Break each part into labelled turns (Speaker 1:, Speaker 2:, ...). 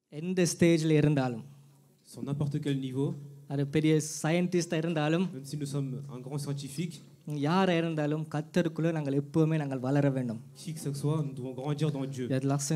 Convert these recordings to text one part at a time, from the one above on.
Speaker 1: எந்த ஸ்டேஜில் இருந்தாலும்,
Speaker 2: sur n'importe quel niveau,
Speaker 1: அது பெரிய சயின்டிஸ்டாக இருந்தாலும்,
Speaker 2: même si nous sommes un grand scientifique,
Speaker 1: யாராக இருந்தாலும் கர்த்தருக்குள்ளே நாங்கள் எப்போவுமே நாங்கள் வளர வேண்டும்.
Speaker 2: qui que ce soit, nous devons grandir dans Dieu.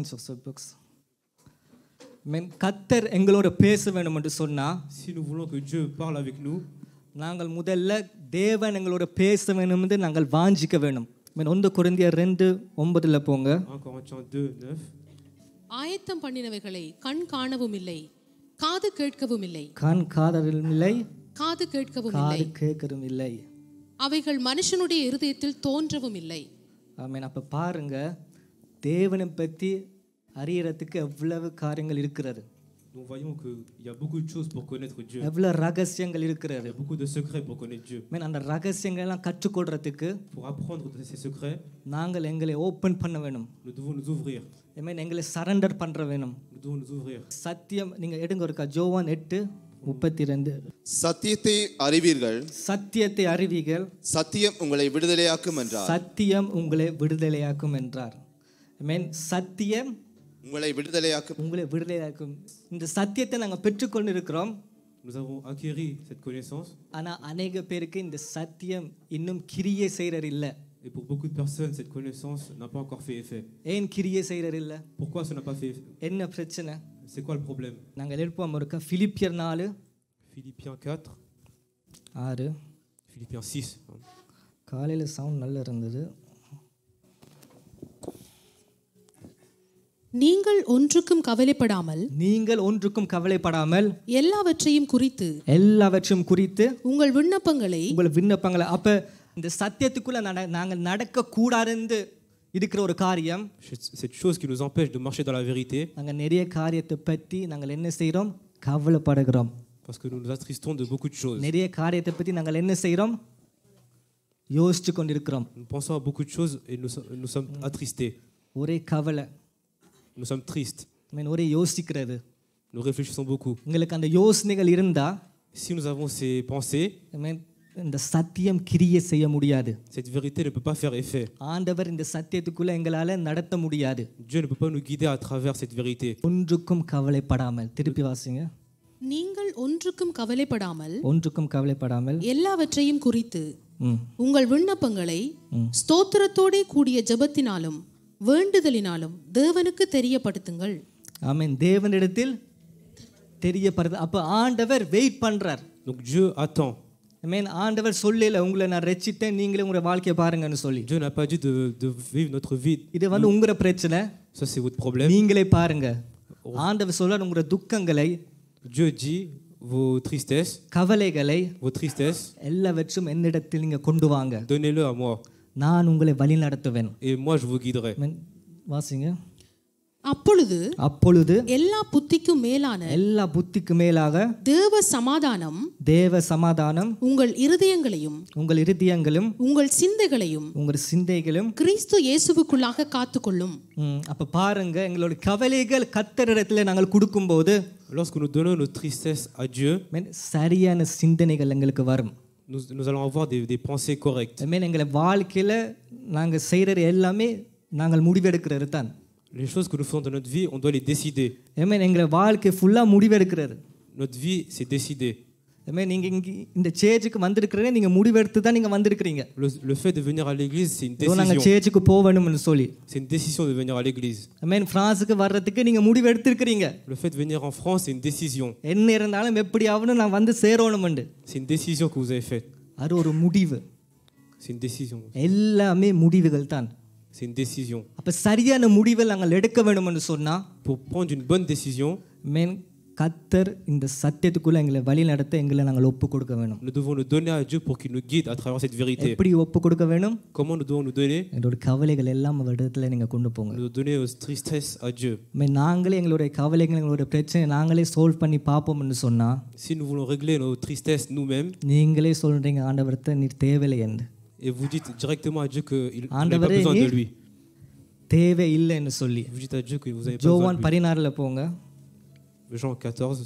Speaker 1: கர்த்தர் எங்களோட பேச வேண்டும் என்று சொன்னால்,
Speaker 2: Si nous voulons que Dieu parle avec nous,
Speaker 1: நாங்கள் முதல்ல தேவன் எங்களோட பேச வேண்டும் என்று நாங்கள் வாஞ்சிக்க வேண்டும். 1 கொரிந்தியர் 2:9 போங்க.
Speaker 2: 1 Corinthiens 2:9.
Speaker 3: ஆயத்தம் பண்ணினவைகளை கண் காணவும் இல்லை, காது கேட்கவும் இல்லை,
Speaker 1: கண் காதலும் இல்லை,
Speaker 3: காது கேட்கவும் இல்லை,
Speaker 1: காது கேட்கவும் இல்லை,
Speaker 3: அவைகள் மனுஷனுடைய இருதயத்தில் தோன்றவும் இல்லை.
Speaker 1: ஆமென். அப்ப பாருங்க, தேவனை பற்றி அறியறதுக்கு எவ்வளவு காரியங்கள் இருக்கிறது,
Speaker 2: Nous voyons qu'il y a beaucoup de choses pour connaître Dieu.
Speaker 1: எவ்வளவு ரகசியங்கள் இருக்கிறது.
Speaker 2: Il y a beaucoup de secrets pour connaître Dieu.
Speaker 1: அந்த ரகசியங்கள் எல்லாம் கற்றுக்கொள்றதுக்கு
Speaker 2: Pour apprendre de ces secrets,
Speaker 1: நாங்கள் எங்களை ஓப்பன் பண்ண வேணும்.
Speaker 2: nous devons nous ouvrir.
Speaker 1: எங்களை சரண்டர் பண்ற வேணும்.
Speaker 2: Nous devons nous ouvrir.
Speaker 1: சத்தியம் நீங்க எடுங்க ஒருக்கா, யோவான் 8:32.
Speaker 4: சத்தியத்தை அறிவீர்கள்,
Speaker 1: சத்தியத்தை அறிவீர்கள்,
Speaker 4: சத்தியம் உங்களை விடுதலையாக்கும் என்றார்.
Speaker 1: சத்தியம் உங்களை விடுதலையாக்கும் என்றார். சத்தியம்
Speaker 4: உங்களை விடுதலையாக்கும்.
Speaker 1: உங்களை விடுதலையாக்கும். இந்த சத்தியத்தை நாங்கள் பெற்றுக்கொண்டு இருக்கிறோம்.
Speaker 2: Nous avons acquis cette connaissance.
Speaker 1: ஆனா அநேக பேருக்கு இந்த சத்தியம் இன்னும் கிரியை செய்யறது இல்ல.
Speaker 2: Et pour beaucoup de personnes, cette connaissance n'a pas encore fait effet.
Speaker 1: ஏன் கிரியை செய்யறது இல்ல?
Speaker 2: Pourquoi ça n'a pas fait effet?
Speaker 1: என்ன பிரச்சனை?
Speaker 2: C'est quoi le problème?
Speaker 1: நாங்கள் எடுப்போம் ஒருக்கா, பிலிப்பியர் 4
Speaker 2: Philippiens 4,
Speaker 1: 6.
Speaker 2: Philippiens 6.
Speaker 1: காலையில சவுண்ட் நல்லா இருந்தது.
Speaker 3: நீங்கள் ஒன்றுக்கும் கவலைப்படாமல்,
Speaker 1: நீங்கள் ஒன்றுக்கும் கவலைப்படாமல்,
Speaker 3: எல்லாவற்றையும்
Speaker 1: குறித்து
Speaker 3: உங்கள் விண்ணப்பங்களை
Speaker 1: அப்ப இந்த சத்தியத்துக்குள்ள நாங்கள் நடக்க கூடாதுன்னு இருக்கிற ஒரு காரியம்,
Speaker 2: Cette chose qui nous empêche de marcher dans la vérité,
Speaker 1: நாங்கள் நிறைய காரியத்தை பற்றி நாங்கள் என்ன செய்கிறோம்? கவலைப்படுகிறோம்.
Speaker 2: parce que nous nous attristons de beaucoup de choses.
Speaker 1: நிறைய காரியத்தை பற்றி நாங்கள் என்ன செய்கிறோம்? யோசிச்சு கொண்டிருக்கிறோம்.
Speaker 2: Nous pensons à beaucoup de choses et nous sommes attristés.
Speaker 1: ஒரே கவலை,
Speaker 2: Nous sommes tristes.
Speaker 1: ஒரே யோசிக்கிறது.
Speaker 2: Nous réfléchissons beaucoup.
Speaker 1: உங்களுக்கு அந்த யோசனைகள் இருந்தா,
Speaker 2: Si nous avons ces pensées,
Speaker 1: இந்த சத்தியம் கிரியை செய்ய முடியாது.
Speaker 2: cette vérité ne peut pas faire effet.
Speaker 1: ஆண்டவர் இந்த சத்தியத்துக்குள்ள எங்களால நடத்த முடியாது.
Speaker 2: Dieu ne peut pas nous guider à travers cette vérité.
Speaker 1: ஒன்றுக்கும் கவலைப்படாமல், திருப்பி வாசிங்க.
Speaker 3: நீங்கள் ஒன்றுக்கும் கவலைப்படாமல் எல்லாவற்றையும் குறித்து உங்கள் விண்ணப்பங்களை ஸ்தோத்திரத்தோடே கூடிய ஜெபத்தினாலும் வேண்டுதலினாலும் தேவனுக்கு தெரியப்படுத்துங்கள்.
Speaker 1: ஆமென். தேவனிடத்தில் தெரியப்படுது. அப்ப ஆண்டவர் வெயிட் பண்றார்.
Speaker 2: Donc Dieu attend.
Speaker 1: ஆமென். ஆண்டவர் சொல்லல உங்களை நான் ரட்சித்தேன், நீங்களே உங்க வாழ்க்கைய பாருங்கன்னு சொல்லி.
Speaker 2: Dieu n'a pas dit de vivre notre vie.
Speaker 1: இது உங்க பிரச்சனை.
Speaker 2: Ça c'est votre problème.
Speaker 1: நீங்களே பாருங்க. ஆண்டவர் சொல்றார் உங்க துக்கங்களை,
Speaker 2: Dieu dit vos tristesses,
Speaker 1: கவலைகளை,
Speaker 2: vos tristesses,
Speaker 1: எல்லாவற்றும் என்னிடத்தில் நீங்க கொண்டு வாங்க.
Speaker 2: donnez-le à moi.
Speaker 1: நான் உங்களை வழி நடத்துவேன்.
Speaker 2: Et moi je vous guiderai.
Speaker 1: வாசிங்க.
Speaker 3: அப்பொழுது எல்லா புத்திக்கும் மேலாக தேவ சமாதானம் உங்கள் இருதயங்களையும் உங்கள் சிந்தைகளையும் கிறிஸ்து இயேசுவுக்குள்ளாக காத்துக்கொள்ளும்.
Speaker 1: அப்ப பாருங்க, எங்களோட கவலைகள் கர்த்தரிடத்தில் நாங்கள் கொடுக்கும்போது,
Speaker 2: lorsque nous donnons nos tristesses à Dieu,
Speaker 1: சரியான சிந்தனைகள் எங்களுக்கு வரும்.
Speaker 2: nous allons avoir des pensées correctes.
Speaker 1: எங்களை வாழ்க்கையில நாங்கள் செய்யறது எல்லாமே நாங்கள் முடிவெடுக்கிறது தான்.
Speaker 2: Les choses que nous faisons dans notre vie, on doit les décider.
Speaker 1: எங்களை வாழ்க்கை ஃபுல்லா முடிவெடுக்கிறது.
Speaker 2: Notre vie, c'est décider.
Speaker 1: நீங்க இந்த சேர்ச்சுக்கு வந்திருக்கிறீங்க, நீங்க முடிவெடுத்து தான் நீங்க வந்திருக்கிறீங்க.
Speaker 2: Le fait de venir à l'église, c'est une décision.
Speaker 1: நாங்க சேர்ச்சுக்கு போகணும்னு சொல்லி.
Speaker 2: C'est une décision de venir à l'église.
Speaker 1: பிரான்சுக்கு வர்றதுக்கு நீங்க முடிவெடுத்திருக்கிறீங்க.
Speaker 2: Le fait de venir en France, c'est une décision.
Speaker 1: என்ன இருந்தாலும் எப்படியாவது நான் வந்து சேரணும்னு.
Speaker 2: C'est une décision que vous avez faite.
Speaker 1: அது ஒரு முடிவு.
Speaker 2: C'est une décision.
Speaker 1: எல்லாமே முடிவுகள் தான்.
Speaker 2: C'est une décision.
Speaker 1: அப்ப சரியான முடிவை நாங்கள் எடுக்க வேண்டும்னு சொன்னா,
Speaker 2: pour prendre une bonne décision,
Speaker 1: கர்த்தர் இந்த சத்தியத்துக்குள்ள எங்களை வழி நடத்த எங்களை நாங்கள் ஒப்பு கொடுக்க வேணும்.
Speaker 2: Nous devons nous donner à Dieu pour qu'il nous guide à travers cette vérité.
Speaker 1: எப்படி ஒப்பு கொடுக்க வேணும்?
Speaker 2: Comment nous devons nous donner?
Speaker 1: எங்களோட கவலைகள் எல்லாம் அவரிடத்துல நீங்க கொண்டு போங்க.
Speaker 2: Nous donner nos tristesses à Dieu.
Speaker 1: நாங்களே எங்களோட கவலைகள், எங்களோட பிரச்சனை நாங்களே சால்வ் பண்ணி பாப்போம்னு சொன்னா,
Speaker 2: si nous voulons régler nos tristesses nous-mêmes,
Speaker 1: நீங்களே சொல்றீங்க ஆண்டவர்ட்ட நீர் தேவையில்லை என்று.
Speaker 2: Et vous dites directement à Dieu que il n'a pas besoin de lui.
Speaker 1: தேவை இல்லைன்னு சொல்லி.
Speaker 2: Vous dites à Dieu que vous avez pas besoin de lui.
Speaker 1: யோவான் 16ல போங்க.
Speaker 2: Jean 14.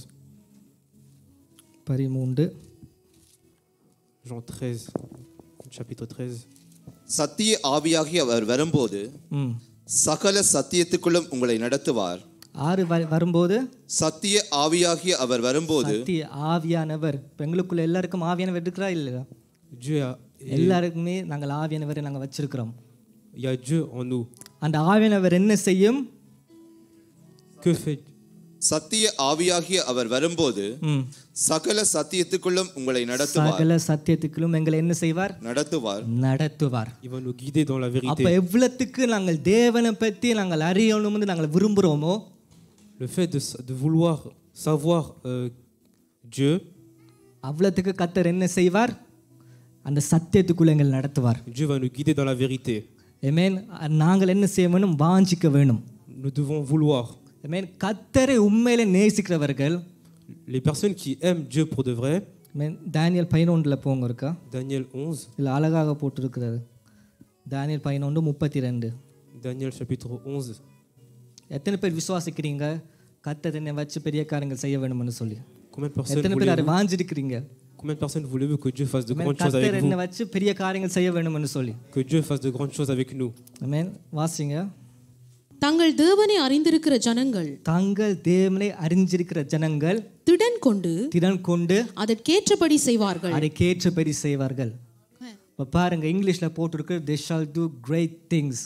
Speaker 1: 13.
Speaker 2: Jean 13. Chapitre 13.
Speaker 4: சத்திய ஆவியாகி அவர் வரும்போது சகல சத்தியத்துக்குள்ளும் உங்களை நடத்துவார்.
Speaker 1: வரும்போது
Speaker 4: சத்திய ஆவியாகிய அவர் வரும்போது
Speaker 1: சத்திய ஆவியானவர். இப்ப எங்களுக்குள்ள எல்லாருக்கும் ஆவியானவர் இருக்கிறா இல்லையா?
Speaker 2: Dieu a,
Speaker 1: எல்லாருக்குமே நாங்கள் ஆவியானவரை நாங்கள் வச்சிருக்கிறோம்.
Speaker 2: il y a Dieu en nous.
Speaker 1: அந்த ஆவியானவர் என்ன செய்யும்?
Speaker 2: Que fait
Speaker 4: சத்திய ஆவியாகிய அவர் வரும்போது சகல சத்தியத்துக்குள்ளும் உங்களை நடத்துவார்.
Speaker 1: சகல சத்தியத்துக்குள்ளும் எங்களை என்ன செய்வார்? நடத்துவார்.
Speaker 2: Il va nous guider dans la vérité.
Speaker 1: அப்ப எவ்வளவுக்கு நாங்கள் தேவனை பத்தி நாங்கள் அறியணும்னு நாங்கள் விரும்புறோமோ,
Speaker 2: Le fait de vouloir savoir Dieu,
Speaker 1: அவ்வளவுக்கு கர்த்தர் என்ன செய்வார்? அந்த சத்தியத்துக்குள்ள எங்களை நடத்துவார்.
Speaker 2: Dieu va nous guider dans la vérité.
Speaker 1: ஆமென். நாங்கள் என்ன செய்ய வேணும்? வாஞ்சிக்க வேணும்.
Speaker 2: Nous devons vouloir.
Speaker 1: ஆமென். கர்த்தரை உண்மையிலே நேசிக்கிறவர்கள்,
Speaker 2: Les personnes qui aiment Dieu pour de vrai,
Speaker 1: ஆமென். தானியேல் 11ல போங்க இருக்கா?
Speaker 2: Daniel 11,
Speaker 1: இல்ல அழகாக போட்டிருக்கிறது. தானியேல் 11:32.
Speaker 2: Daniel chapitre 11.
Speaker 1: எத்தனை பேர் விசுவாசிக்கிறீங்க கர்த்தர் என்னை வச்சு பெரிய காரியங்கள் செய்ய வேணும்னு சொல்லி?
Speaker 2: Combien de personnes
Speaker 1: எத்தனை பேர் அதை வாஞ்சிருக்கிறீங்க?
Speaker 2: Combien de personnes voulez-vous que Dieu fasse de grandes choses avec
Speaker 1: கர்த்தர் என்னை
Speaker 2: vous?
Speaker 1: வச்சு பெரிய காரியங்கள் செய்ய வேணும்னு சொல்லி.
Speaker 2: Que Dieu fasse de grandes choses avec nous.
Speaker 1: ஆமென். வாசிங்க.
Speaker 3: தங்கள் தேவனை அறிந்திருக்கிற ஜனங்கள்
Speaker 1: தங்கள் தேவனை அறிஞ்சிருக்கிற ஜனங்கள்
Speaker 3: திடன் கொண்டு அதற்கேற்றபடி செய்வார்கள்.
Speaker 1: அதற்கேற்றபடி செய்வார்கள். இப்ப பாருங்க இங்கிலீஷ்ல போட்டிருக்கு they shall do great things.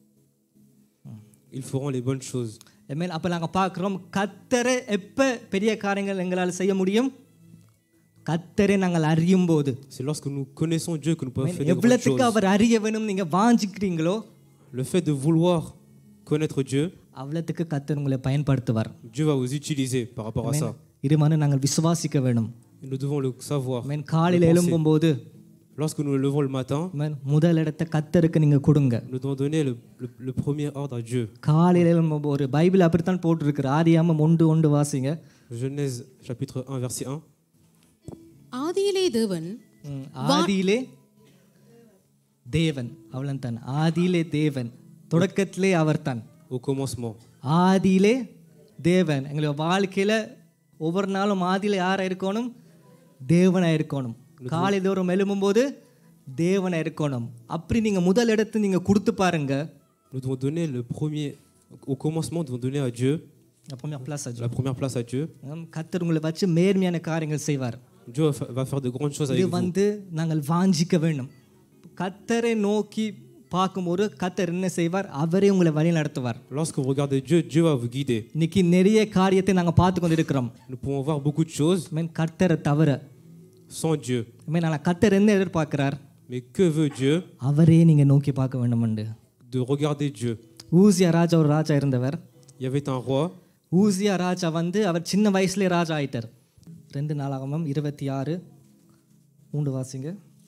Speaker 2: Ils feront les bonnes choses.
Speaker 1: ஆமென். அப்ப நாங்க பார்க்கிறோம் கர்த்தரை எப்ப பெரிய காரியங்கள் எங்களால் செய்ய முடியும்? கர்த்தரை நாங்கள் அறியும் போது.
Speaker 2: C'est lorsque nous connaissons Dieu que nous pouvons faire de grandes
Speaker 1: எவ்வளவுக்கு
Speaker 2: choses.
Speaker 1: அவர் அறிய வேணும் நீங்க வாஞ்சிக்கிறீங்களோ,
Speaker 2: Le fait de vouloir connaître Dieu,
Speaker 1: அவ்வளவுக்கு கர்த்தர் உங்களை பயன்படுத்துவார்.
Speaker 2: Dieu va vous utiliser par rapport à ça.
Speaker 1: இதுமான நாங்கள் விசுவாசிக்க வேணும்.
Speaker 2: Et nous devons le savoir.
Speaker 1: ஆமென். காலையில எழும்பும்போது
Speaker 2: Lorsque nous nous levons le matin,
Speaker 1: ஆமென், முதல் இடத்தை கர்த்தருக்கு நீங்க கொடுங்க.
Speaker 2: nous devons donner le premier ordre à Dieu.
Speaker 1: காலையில எழும்பும்போது பைபிள் அப்படித்தான் போட்டிருக்கு. ஆதியாகமம் 1:1 வாசிங்க.
Speaker 2: Genèse chapitre 1 verset 1.
Speaker 3: ஆதியிலே தேவன்,
Speaker 1: ஆதியிலே தேவன், அவ்வளவுதான். ஆதியிலே தேவன், தொடக்கத்திலே அவர்தான்.
Speaker 2: Au commencement.
Speaker 1: ஆதியிலே தேவன். எங்களுடைய வாழ்க்கையில ஒவ்வொரு நாளும் ஆதியில யாரா இருக்கணும்? தேவனா இருக்கணும். காலை தோறும் எழும்பும்போது தேவனா இருக்கணும். அப்படி நீங்க முதல் இடத்தை நீங்க கொடுத்து பாருங்க.
Speaker 2: Nous devons donner le premier, au commencement, nous devons donner à Dieu
Speaker 1: la première place à Dieu.
Speaker 2: la première place à Dieu.
Speaker 1: கர்த்தர் உங்களை வச்சு மேன்மையான காரியங்கள் செய்வார்.
Speaker 2: Dieu va faire de grandes choses avec
Speaker 1: இது
Speaker 2: vous.
Speaker 1: வந்து நாங்கள் வாஞ்சிக்க வேண்டும். கர்த்தரை நோக்கி பார்க்கும்போது கர்த்தர் என்ன செய்வார்? அவரே உங்களை வழி நடத்துவார்.
Speaker 2: Lorsque vous regardez Dieu, Dieu va vous guider.
Speaker 1: இன்னைக்கு நிறைய காரியத்தை நாங்கள் பார்த்து கொண்டிருக்கிறோம்.
Speaker 2: Nous pouvons voir beaucoup de choses
Speaker 1: கர்த்தரை தவிர.
Speaker 2: sans Dieu.
Speaker 1: கர்த்தர் என்ன எதிர்பார்க்கிறார்?
Speaker 2: Mais que veut Dieu?
Speaker 1: அவரே நீங்க நோக்கி பார்க்க வேண்டும் என்று.
Speaker 2: De regarder Dieu.
Speaker 1: ஊசியா ராஜா ஒரு ராஜா இருந்தவர்.
Speaker 2: Il y avait un roi.
Speaker 1: ஊசியா ராஜா வந்து அவர் சின்ன வயசுலயே ராஜா ஆயிட்டார். 2 நாளாகமம் 26 3 வாசிங்க.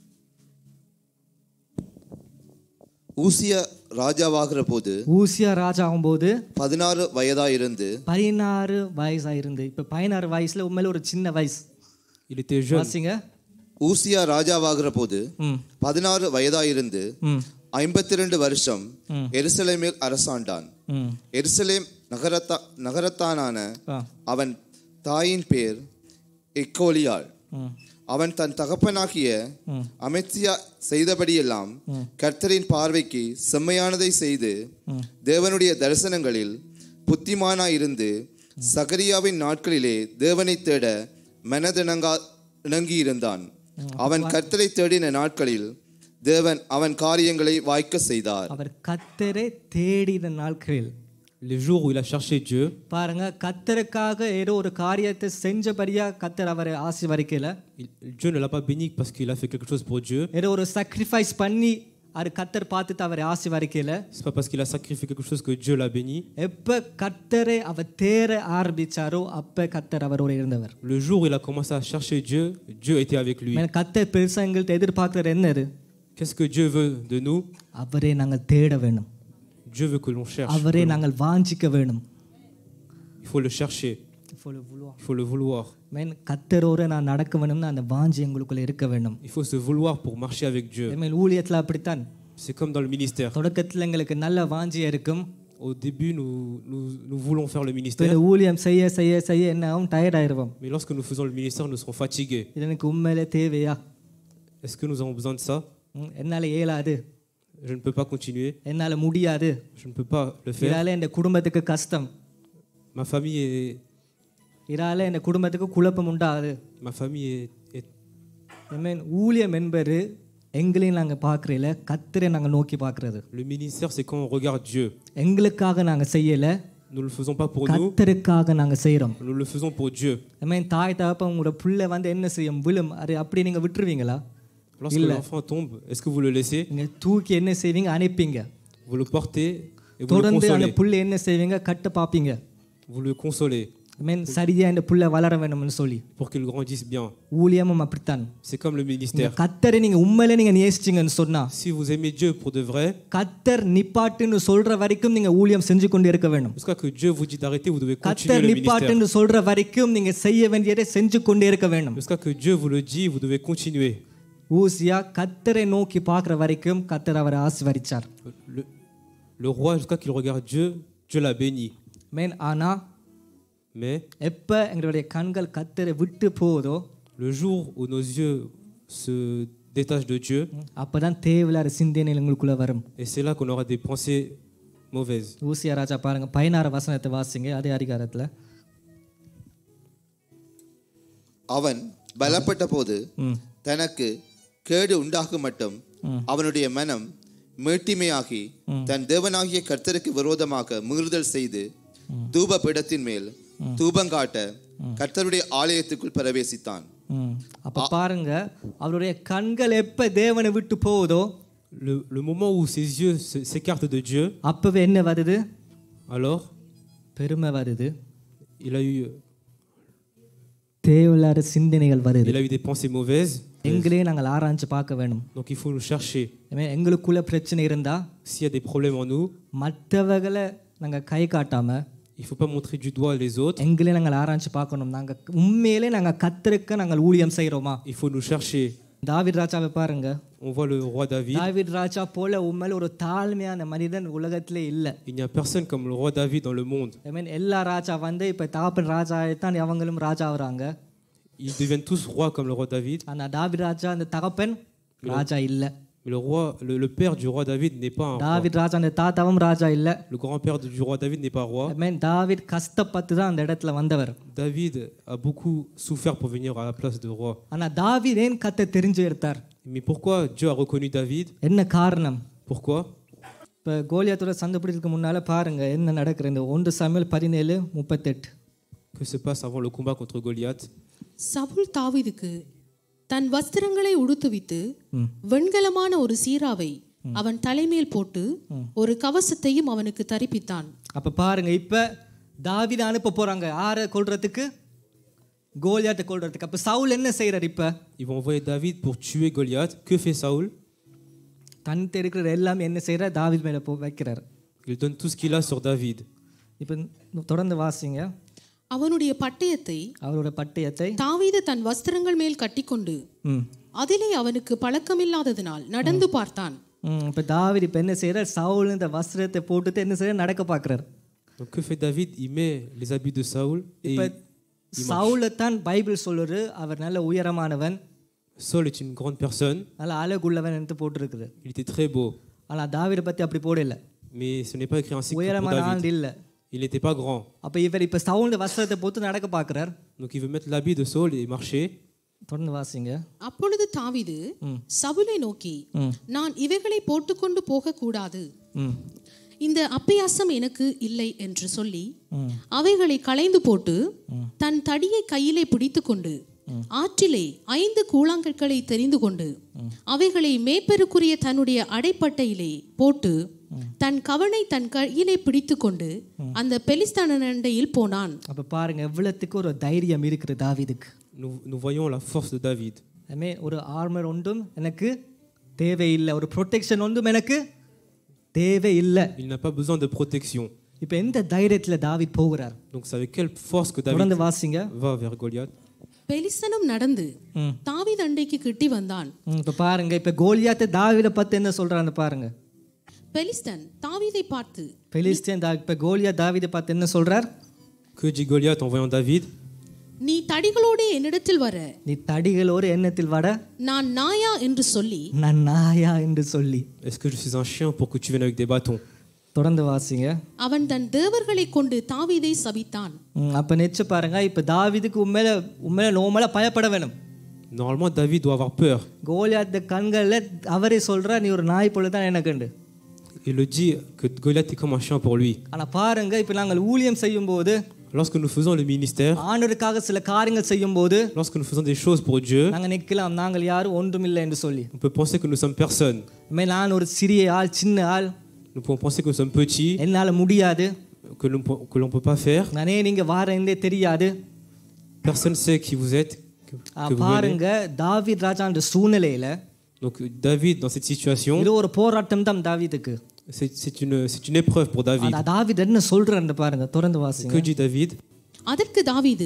Speaker 4: ஊசியா ராஜாவாகிற போது
Speaker 1: ஊசியா ராஜா ஆகும்போது
Speaker 4: 16 வயதாயிருந்து
Speaker 1: 16 வயசாயிருந்து. இப்ப 16 வயசுல உண்மையில ஒரு சின்ன வயசு.
Speaker 2: Il était jeune.
Speaker 1: வாசிங்க.
Speaker 4: ஊசியா ராஜாவாகிற போது 16 வயதாயிருந்து 52 வருஷம் எருசலேமில் அரசாண்டான். எருசலேம் நகரத்தானான அவன் தாயின் பேர் எக்கோலியாள். அவன் தன் தகப்பனாகிய அமெத்சியா செய்தபடியெல்லாம் கர்த்தரின் பார்வைக்கு செம்மையானதை செய்து தேவனுடைய தரிசனங்களில் புத்திமானாயிருந்து சகரியாவின் நாட்களிலே தேவனை தேட இணங்கியிருந்தான். அவன் கர்த்தரை தேடின நாட்களில் தேவன் அவன் காரியங்களை வாய்க்க செய்தார்.
Speaker 1: அவர் கர்த்தரை தேடின நாட்களில்,
Speaker 2: Les jours où il a cherché Dieu,
Speaker 1: பாருங்க, கர்த்தருக்காக ஏதோ ஒரு காரியத்தை செஞ்சபடியா கர்த்தர் அவரை ஆசீர்வதிக்கல.
Speaker 2: Dieu ne l'a pas béni parce qu'il a fait quelque chose pour Dieu.
Speaker 1: ஏதோ ஒரு sacrifice பண்ணி அது கர்த்தர் பார்த்துட்டு அவரை ஆசீர்வதிக்கல.
Speaker 2: C'est pas parce qu'il a sacrifié quelque chose que Dieu l'a béni.
Speaker 1: எப்ப கர்த்தரை அவர் தேட ஆரம்பிச்சாரோ அப்ப கர்த்தர் அவரோட இருந்தவர்.
Speaker 2: Le jour où il a commencé à chercher Dieu, Dieu était avec lui.
Speaker 1: கர்த்தர் பெருசா எங்கள்கிட்ட எதிர்பார்க்கிறது என்னது?
Speaker 2: Qu'est-ce que Dieu veut de nous?
Speaker 1: அவரே நாங்கள் தேட வேணும்.
Speaker 2: Dieu veut que l'on cherche.
Speaker 1: அவரே நாங்கள் வாஞ்சிக்க வேணும்.
Speaker 2: Il faut le chercher.
Speaker 1: Il faut le vouloir.
Speaker 2: Il faut le vouloir.
Speaker 1: கர்த்தரோட நான் நடக்க வேணும்னா அந்த வாஞ்சி எங்களுக்குள்ள இருக்க வேண்டும்.
Speaker 2: Il faut se vouloir pour marcher avec Dieu.
Speaker 1: ஊழியத்துல அப்படித்தான்.
Speaker 2: C'est comme dans le ministère.
Speaker 1: தொடக்கத்துல எங்களுக்கு நல்ல வாஞ்சியா இருக்கும்.
Speaker 2: Au début, nous voulons faire le ministère.
Speaker 1: ஊழியம் செய்ய செய்ய செய்ய என்ன ஆகும்? டயர்ட் ஆயிருவோம்.
Speaker 2: Mais lorsque nous faisons le ministère, nous serons fatigués.
Speaker 1: இது எனக்கு உண்மையிலே தேவையா?
Speaker 2: Est-ce que nous avons besoin de ça?
Speaker 1: என்னால இயலாது.
Speaker 2: Je ne peux pas continuer.
Speaker 1: என்னால முடியாது.
Speaker 2: Je ne peux pas le faire.
Speaker 1: இதனால என் குடும்பத்துக்கு கஷ்டம்.
Speaker 2: Ma famille est,
Speaker 1: இதால என் குடும்பத்துக்கு குழப்பம் உண்டாகுது.
Speaker 2: ma famille est
Speaker 1: ஆமென். ஊழியம் என்பது எங்களையும் நாங்கள் பார்க்குறதில்ல, கர்த்தரை நாங்கள் நோக்கி பார்க்குறது.
Speaker 2: le ministère, c'est quand on regarde Dieu.
Speaker 1: எங்களுக்காக நாங்கள் செய்யலை,
Speaker 2: Nous ne le faisons pas pour nous,
Speaker 1: கர்த்தருக்காக நாங்கள் செய்கிறோம்.
Speaker 2: nous le faisons pour Dieu.
Speaker 1: ஆமென். தாய் தகப்பன் உங்களோட புள்ள வந்து என்ன செய்யும், விழும், அது அப்படி நீங்கள் விட்டுருவீங்களா?
Speaker 2: Lorsque l'enfant tombe, est-ce que vous le laissez?
Speaker 1: நீங்கள் தூக்கி என்ன செய்வீங்க, அனுப்பிங்க.
Speaker 2: Vous le portez et vous le
Speaker 1: தொடர்ந்து அந்த
Speaker 2: consolez.
Speaker 1: புள்ள என்ன செய்வீங்க, கட்ட பார்ப்பீங்க.
Speaker 2: Vous le consolez
Speaker 1: ஆமென். சரியா இந்த புள்ள வளர வேணும்னு சொல்லி.
Speaker 2: pour qu'il grandisse bien.
Speaker 1: ஊழியமும் அப்படித்தான்.
Speaker 2: C'est comme le ministère.
Speaker 1: கர்த்தரை நீங்க உண்மையிலே நீங்க நேசிச்சீங்கன்னு சொன்னா,
Speaker 2: Si vous aimez Dieu pour de vrai,
Speaker 1: கர்த்தர் நிப்பாட்டுன்னு சொல்ற வரைக்கும் நீங்க ஊழியம் செஞ்சு கொண்டே இருக்க வேண்டும்.
Speaker 2: jusqu'à que Dieu vous dit d'arrêter, vous devez continuer
Speaker 1: கர்த்தர்
Speaker 2: le ministère.
Speaker 1: நிப்பாட்டுன்னு சொல்ற வரைக்கும் நீங்க செய்ய வேண்டியதை செஞ்சு கொண்டே இருக்க வேண்டும்.
Speaker 2: Jusqu'à que Dieu vous le dit, vous devez continuer.
Speaker 1: ஊசியா கர்த்தரை நோக்கி பார்க்குற வரைக்கும் கர்த்தர் அவரை ஆசீர்வதிச்சார்.
Speaker 2: Le roi, jusqu'à qu'il regarde Dieu, Dieu l'a béni.
Speaker 1: Man. ஆனா
Speaker 2: Mais
Speaker 1: எப்ப எங்களுடைய கண்கள் கர்த்தரை விட்டு போதோ,
Speaker 2: le jour où nos yeux se détachent de Dieu,
Speaker 1: அப்பதான் தேவையில்லாத சிந்தனைகள் எங்களுக்குள்ள வரும்.
Speaker 2: et c'est là qu'on aura des pensées mauvaises.
Speaker 1: ஊசியா ராஜா பாருங்க 16 வசனத்தை வாசிங்க, அதே அதிகாரத்துல.
Speaker 4: அவன் பலப்பட்ட போது தனக்கு கேடு உண்டாகும் மட்டும் அவனுடைய மனம் மேட்டிமையாகி தன் தேவனாகிய கர்த்தருக்கு விரோதமாக மீறுதல் செய்து தூப பீடத்தின் மேல் தூபங்காட்ட கர்த்தருடைய ஆலயத்துக்குள் பிரவேசித்தான்.
Speaker 1: அப்ப பாருங்க, அவருடைய கண்கள் எப்ப தேவனை விட்டு போகுதோ,
Speaker 2: Le moment où ses yeux s'écartent de Dieu,
Speaker 1: அப்பவே என்ன வருது,
Speaker 2: alors
Speaker 1: பெருமை வருது,
Speaker 2: il a eu
Speaker 1: தேவையில்லாத சிந்தனைகள் வருது.
Speaker 2: des pensées mauvaises.
Speaker 1: எங்களே நாங்கள் ஆராய்ச்சி பார்க்க வேணும்.
Speaker 2: Donc il faut nous chercher.
Speaker 1: எங்களுக்குள்ள பிரச்சனை இருந்தா,
Speaker 2: S'il y a des problèmes en nous,
Speaker 1: மற்றவர்களை நாங்கள் கை காட்டாம,
Speaker 2: il faut pas montrer du doigt les autres.
Speaker 1: எங்களே நாங்கள் ஆராய்ச்சி பார்க்கணும், நாங்கள் உண்மையிலே நாங்கள் கர்த்தருக்கு நாங்கள் ஊழியம் செய்கிறோமா.
Speaker 2: Il faut nous chercher.
Speaker 1: தாவீது ராஜாவை பாருங்க.
Speaker 2: On voit le roi David.
Speaker 1: தாவீது ராஜா போல உண்மையில ஒரு தாழ்மையான மனிதன் உலகத்திலே இல்லை.
Speaker 2: Il n'y a personne comme le roi David dans le monde.
Speaker 1: எல்லா ராஜா வந்து இப்ப தகப்பன் ராஜா தான் அவங்களும் ராஜா ஆகுறாங்க.
Speaker 2: Ils deviennent tous rois comme le roi David.
Speaker 1: ஆனா தாவீது ராஜா அந்த தகப்பன் ராஜா இல்ல.
Speaker 2: Mais le roi, le père du roi David n'est pas un roi.
Speaker 1: தாவீது ராஜா அந்த தாத்தாவும் ராஜா இல்ல.
Speaker 2: Le grand-père du roi David n'est pas roi.
Speaker 1: தாவீது கஷ்டப்பட்டு தான் அந்த இடத்துல வந்தவர்.
Speaker 2: David a beaucoup souffert pour venir à la place de roi.
Speaker 1: ஆனா தாவீது ஏன் கர்த்தரை தெரிஞ்சு எடுத்தார்?
Speaker 2: Mais pourquoi Dieu a reconnu David?
Speaker 1: என்ன காரணம்?
Speaker 2: Pourquoi?
Speaker 1: இப்ப கோலியாத்தோட சண்டை பிடிக்கிறதுக்கு முன்னால பாருங்க என்ன நடக்குது. இந்த 1 Samuel 17:38.
Speaker 2: Que se passe avant le combat contre Goliath?
Speaker 3: சவுல் தாவீதுக்கு தன் வஸ்திரங்களை உடுத்துவித்து வெண்கலமான ஒரு சீராவை அவன் தலைமேல் போட்டு ஒரு கவசத்தையும் அவனுக்கு தரிப்பித்தான்.
Speaker 1: அப்ப பாருங்க, இப்ப தாவீது அனுப்ப போறாங்க யாரை கொல்றதுக்கு, கோலியாத்தை கொல்றதுக்கு. அப்ப சவுல் என்ன செய்யறாரு? இப்ப
Speaker 2: Ils vont envoyer David pour tuer Goliath. Que fait Saoul?
Speaker 1: தன் இருக்கிற எல்லாமே என்ன செய்யற, தாவீது மேல வைக்கிறார்.
Speaker 2: Il donne tout ce qu'il a sur David.
Speaker 1: இப்ப தொடர்ந்து வாசிங்க.
Speaker 3: அவருடைய பட்டயத்தை தாவீது தன் வஸ்திரங்கள் மேல் கட்டிக்கொண்டு அதிலே அவனுக்கு பழக்கமில்லாததினால் நடந்து பார்த்தான்.
Speaker 1: இப்ப தாவீது இப்ப என்ன செய்யறார், சவுல் இந்த வஸ்திரத்தை போட்டுட்டு என்ன செய்யறார், நடக்க பார்க்கிறார்.
Speaker 2: Donc que fait David? Il met les habits de Saoul et
Speaker 1: சவுலை தான் பைபிள் சொல்லுது அவர் நல்ல உயரமானவன்,
Speaker 2: Saul est une grande personne.
Speaker 1: நல்ல அழகுள்ளவன் என்று போட்டிருக்குது.
Speaker 2: Il était très beau.
Speaker 1: ஆனா தாவீதை பத்தி அப்படி போடல.
Speaker 2: Mais ce n'est pas écrit ainsi pour
Speaker 1: உயரமான ஆள்
Speaker 2: David.
Speaker 1: இல்ல.
Speaker 2: Il n'était pas grand.
Speaker 1: அப்ப இவர் இப்ப சவுல் வஸ்திரத்தை போட்டு நடக்க பார்க்கிறார்.
Speaker 2: Donc il veut mettre l'habit de Saul et marcher.
Speaker 1: தொடர்ந்து வாசிங்க.
Speaker 3: அப்பொழுது தாவீது சவுலை நோக்கி, நான் இவைகளை போட்டுக்கொண்டு போக கூடாது, இந்த அப்பியாசம் எனக்கு இல்லை என்று சொல்லி அவைகளை களைந்து போட்டு தன் தடியை கையிலே பிடித்துக்கொண்டு ஆற்றிலே 5 கூழாங்கற்களை தெரிந்து கொண்டு அவைகளை மேய்ப்பருக்குரிய தன்னுடைய அடைப்பட்டையிலே போட்டு தன் கவனை தன் கையிலே பிடித்துக்கொண்டு அந்த பெலிஸ்தீன அண்டையில் போனான்.
Speaker 1: அப்ப பாருங்க எவ்வளவுக்கு ஒரு தைரியம் இருக்குது தாவீதுக்கு.
Speaker 2: Nous voyons la force de David.
Speaker 1: ஒரு ஆர்மர் ஒன்றும் எனக்கு தேவையில்லை, ஒரு ப்ரொடெக்ஷன் ஒன்றும் எனக்கு தேவையில்லை.
Speaker 2: Il n'a pas besoin de protection.
Speaker 1: இப்ப எந்த தைரியத்துல தாவீது போகிறார்?
Speaker 2: Donc c'est avec quelle force que David
Speaker 1: தொடர்ந்து வாசிங்க.
Speaker 2: va vers Goliath.
Speaker 3: பெலிஸ்தனும் நடந்து தாவீது அண்டைக்கு கிட்டி வந்தான்.
Speaker 1: இப்ப பாருங்க, இப்ப கோலியாத்தை தாவீதை பத்தி என்ன சொல்றான்னு பாருங்க.
Speaker 3: பெலிஸ்தன் தாவீதை பார்த்து,
Speaker 1: பெலிஸ்தியன் இப்ப கோலியாத் தாவீதை பார்த்து என்ன சொல்றார்?
Speaker 2: Que dit Goliath en voyant David?
Speaker 3: நீ தடிகளோடு என்னிடத்தில் வர,
Speaker 1: நீ தடிகளோடு என்னத்தில் வர,
Speaker 3: நான் நாயா என்று சொல்லி,
Speaker 1: நான் நாயா என்று சொல்லி.
Speaker 2: Est-ce que je suis un chien pour que tu viennes avec des bâtons?
Speaker 1: தொடர்ந்து வாசிங்க.
Speaker 3: அவன் தன் தேவர்களை கொண்டு தாவீதை சபித்தான்.
Speaker 1: அப்ப நினைச்சு பாருங்க, இப்ப தாவீதுக்கு உண்மையில நோமலா பயப்பட வேணும்.
Speaker 2: Normalement, David doit avoir peur.
Speaker 1: Goliath கண்கள்ல அவரே சொல்றா, நீ ஒரு நாய் போல தான் எனக்குண்டு.
Speaker 2: Il le dit que Goliath est comme un chien pour lui.
Speaker 1: ஆனா பாருங்க, இப்ப நாங்கள் ஊழியம் செய்யும் போது,
Speaker 2: Lorsque nous faisons le ministère,
Speaker 1: ஆண்டவருக்காக சில காரியங்கள் செய்யும் போது,
Speaker 2: lorsque nous faisons des choses pour Dieu,
Speaker 1: நாங்க நிக்கலாம் நாங்கள் யாரும் ஒன்றுமில்லை என்று சொல்லி.
Speaker 2: on peut penser que nous sommes personne.
Speaker 1: நான் ஒரு சிறிய ஆள், சின்ன ஆள்,
Speaker 2: Nous pouvons penser que nous sommes petits,
Speaker 1: என்னால முடியாது,
Speaker 2: que l'on ne peut pas faire.
Speaker 1: நானே நீங்க வாரேன்னே தெரியாது.
Speaker 2: Personne ne sait qui vous êtes. Que vous venez.
Speaker 1: பாருங்க, தாவீது ராஜான்ற சூழ்நிலையில
Speaker 2: Donc David, dans cette situation,
Speaker 1: இது ஒரு போராட்டம் தான் தாவீதுக்கு.
Speaker 2: c'est une épreuve pour David.
Speaker 1: தாவீது என்ன சொல்றான்னு பாருங்க, தொடர்ந்து வாசிங்க.
Speaker 2: Que dit David?
Speaker 3: அதற்கு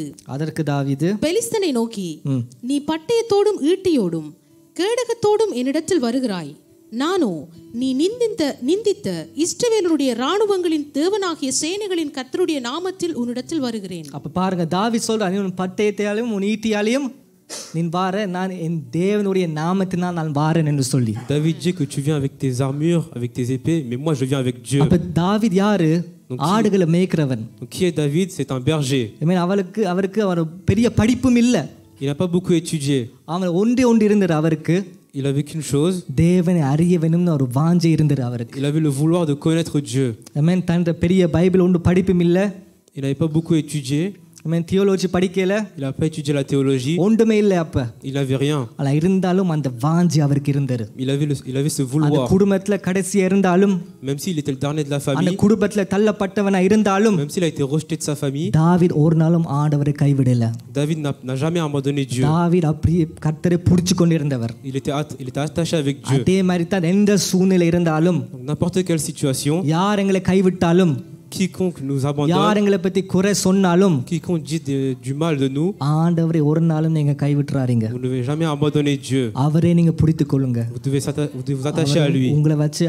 Speaker 3: தாவீது பெலிஸ்தனை நோக்கி, நீ பட்டயத்தோடும் ஈட்டியோடும் கேடகத்தோடும் என்னிடத்தில் வருகிறாய், நானோ நீ நிந்தித்த இஸ்ரவேலருடைய ராணுவங்களின் தேவனாகிய சேனைகளின் கர்த்தருடைய நாமத்தில் உன்னிடத்தில் வருகிறேன்.
Speaker 1: அப்ப பாருங்க, தாவீது சொல்றான், நீ உன் பட்டயத்தாலையும் உன் ஈட்டியாலையும் நீ வார, நான் என் தேவனுடைய நாமத்தினால் நான் வாரேன் என்று சொல்லி.
Speaker 2: David dit que tu viens avec tes armures, avec tes épées, mais moi je viens avec Dieu.
Speaker 1: அப்ப தாவீது யாரு? ஆடுகளை மேய்க்கிறவன்.
Speaker 2: Donc qui est David? C'est un berger.
Speaker 1: அவருக்கு அவர் பெரிய படிப்பும் இல்ல.
Speaker 2: Il n'a pas beaucoup étudié.
Speaker 1: அவன் ஒன்று இருந்தார் அவருக்கு.
Speaker 2: Il avait qu'une chose.
Speaker 1: தேவனை அறிய வேணும்னு ஒரு வாஞ்சை இருந்தார் அவருக்கு.
Speaker 2: Il avait le vouloir de connaître Dieu.
Speaker 1: ஆமென். தன் பெரிய பைபிள் ஒன்று படிப்பும் இல்ல.
Speaker 2: Il n'avait pas beaucoup étudié.
Speaker 1: ஆமென். தியோலஜி படிக்கல.
Speaker 2: Il n'a pas étudié la théologie.
Speaker 1: ஒன்றுமே இல்ல அப்ப.
Speaker 2: Il n'avait rien.
Speaker 1: ஆனா இருந்தாலும் அந்த வாஞ்சை அவருக்கு இருந்தாரு.
Speaker 2: Il avait ce vouloir.
Speaker 1: அந்த குடும்பத்துல கடைசியா இருந்தாலும்,
Speaker 2: même s'il était le dernier de la famille,
Speaker 1: அந்த குடும்பத்துல தள்ளப்பட்டவனா இருந்தாலும்,
Speaker 2: même s'il a été rejeté de sa famille,
Speaker 1: தாவீது ஒரு நாளும் ஆண்டவரை கைவிடல.
Speaker 2: David n'a jamais abandonné Dieu.
Speaker 1: தாவீது அப்படியே கர்த்தரை பிடிச்சு கொண்டிருந்தவர்.
Speaker 2: Il était attaché avec Dieu.
Speaker 1: அதே மாதிரி தான் எந்த சூழ்நிலை இருந்தாலும்,
Speaker 2: Donc, n'importe quelle situation,
Speaker 1: யார் எங்களை கைவிட்டாலும்,
Speaker 2: quiconque nous abandonne,
Speaker 1: யார் எங்களை பத்தி குறை சொன்னாலும்,
Speaker 2: quiconque dit du mal de nous,
Speaker 1: ஆண்டவரை ஒரு நாளும் நீங்க கைவிட்டுறாதீங்க.
Speaker 2: vous ne devez jamais abandonner Dieu.
Speaker 1: அவரே நீங்க பிடித்துக் கொள்ளுங்க.
Speaker 2: Vous devez vous attacher à lui.
Speaker 1: உங்களை வச்சு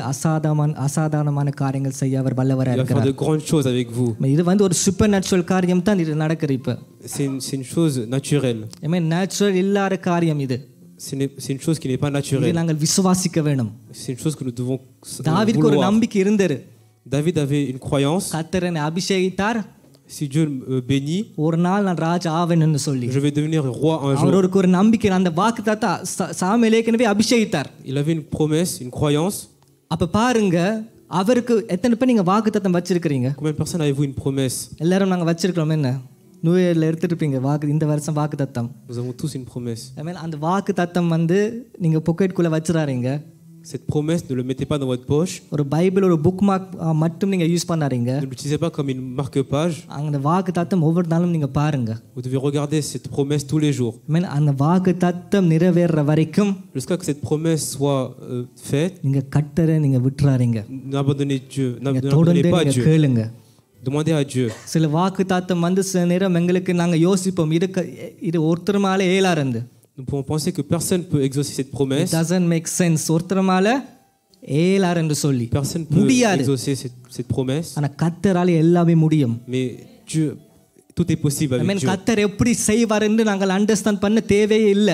Speaker 1: அசாதாரணமான காரியங்கள் செய்ய அவர் வல்லவரா
Speaker 2: Il va faire
Speaker 1: இருக்கிறார்.
Speaker 2: de grandes choses avec vous.
Speaker 1: இது ஒரு சூப்பர் நேச்சுரல் காரியம் தான் இது நடக்குது இப்ப.
Speaker 2: C'est une chose naturelle.
Speaker 1: Natural இல்லாத காரியம் இது.
Speaker 2: C'est une chose qui n'est pas
Speaker 1: இதை
Speaker 2: naturelle.
Speaker 1: நாங்கள் விசுவாசிக்க வேணும்.
Speaker 2: C'est une chose que nous devons
Speaker 1: தாவீதுக்கு ஒரு
Speaker 2: vouloir.
Speaker 1: நம்பிக்கை இருந்தது.
Speaker 2: David avait une croyance.
Speaker 1: கர்த்தர் என்னை அபிஷேகித்தார்,
Speaker 2: Si Dieu me bénit,
Speaker 1: ஒரு நாள் நான் ராஜா ஆவேன்னு சொல்லி.
Speaker 2: je vais devenir roi un jour.
Speaker 1: அவருக்கு ஒரு நம்பிக்கை, அந்த வாக்குத்தத்தம் சாமுவேல் ஏற்கனவே அபிஷேகித்தார்.
Speaker 2: Il avait une promesse, une croyance.
Speaker 1: அப்ப பாருங்க, அவருக்கு எத்தனை பேர் நீங்க வாக்குத்தத்தம் வச்சிருக்கீங்க?
Speaker 2: Combien de personnes avez-vous une promesse?
Speaker 1: எல்லாரும் நாங்க வச்சிருக்கிறோம். என்ன நியூ இயர்ல எடுத்துருப்பீங்க இந்த வருஷம் வாக்குத்தத்தம்.
Speaker 2: Nous avons tous une promesse.
Speaker 1: அந்த வாக்குத்தத்தம் நீங்க பாக்கெட்டுக்குள்ள வச்சிராதீங்க.
Speaker 2: Cette promesse, ne le mettez pas dans votre poche.
Speaker 1: ஒரு பைபிள் ஒரு புக் மார்க் மட்டும் நீங்க யூஸ் பண்ணாதீங்க.
Speaker 2: Ne l'utilisez pas comme une marque-page.
Speaker 1: அந்த வாக்குத்தத்தம் ஒவ்வொரு நாளும் நீங்க பாருங்க.
Speaker 2: Vous devez regarder cette promesse tous les jours.
Speaker 1: அந்த வாக்குத்தத்தம் நிறைவேற வரைக்கும்,
Speaker 2: Jusqu'à que cette promesse soit faite,
Speaker 1: நீங்க கர்த்தரை நீங்க விட்டுறாதீங்க.
Speaker 2: n'abandonnez Dieu, n'abandonnez
Speaker 1: தொடர்ந்து
Speaker 2: pas
Speaker 1: நீங்க
Speaker 2: Dieu.
Speaker 1: கேளுங்க.
Speaker 2: Demandez à Dieu.
Speaker 1: சில வாக்குத்தத்தம் சில நேரம் எங்களுக்கு நாங்க யோசிப்போம், இது ஒருத்தர் மேல ஏலாருந்து.
Speaker 2: Nous pouvons penser que personne ne peut exaucer cette promesse.
Speaker 1: It doesn't make sense. ஒருத்தர் மேல ஏலாருந்து சொல்லி
Speaker 2: Personne ne peut
Speaker 1: முடியாது.
Speaker 2: exaucer cette promesse.
Speaker 1: ஆனா கர்த்தரால எல்லாமே முடியும்.
Speaker 2: Mais Dieu, tout est possible avec Dieu.
Speaker 1: கர்த்தர் எப்படி செய்வார் என்று நாங்கள் அண்டர்ஸ்டாண்ட் பண்ண தேவையே இல்லை.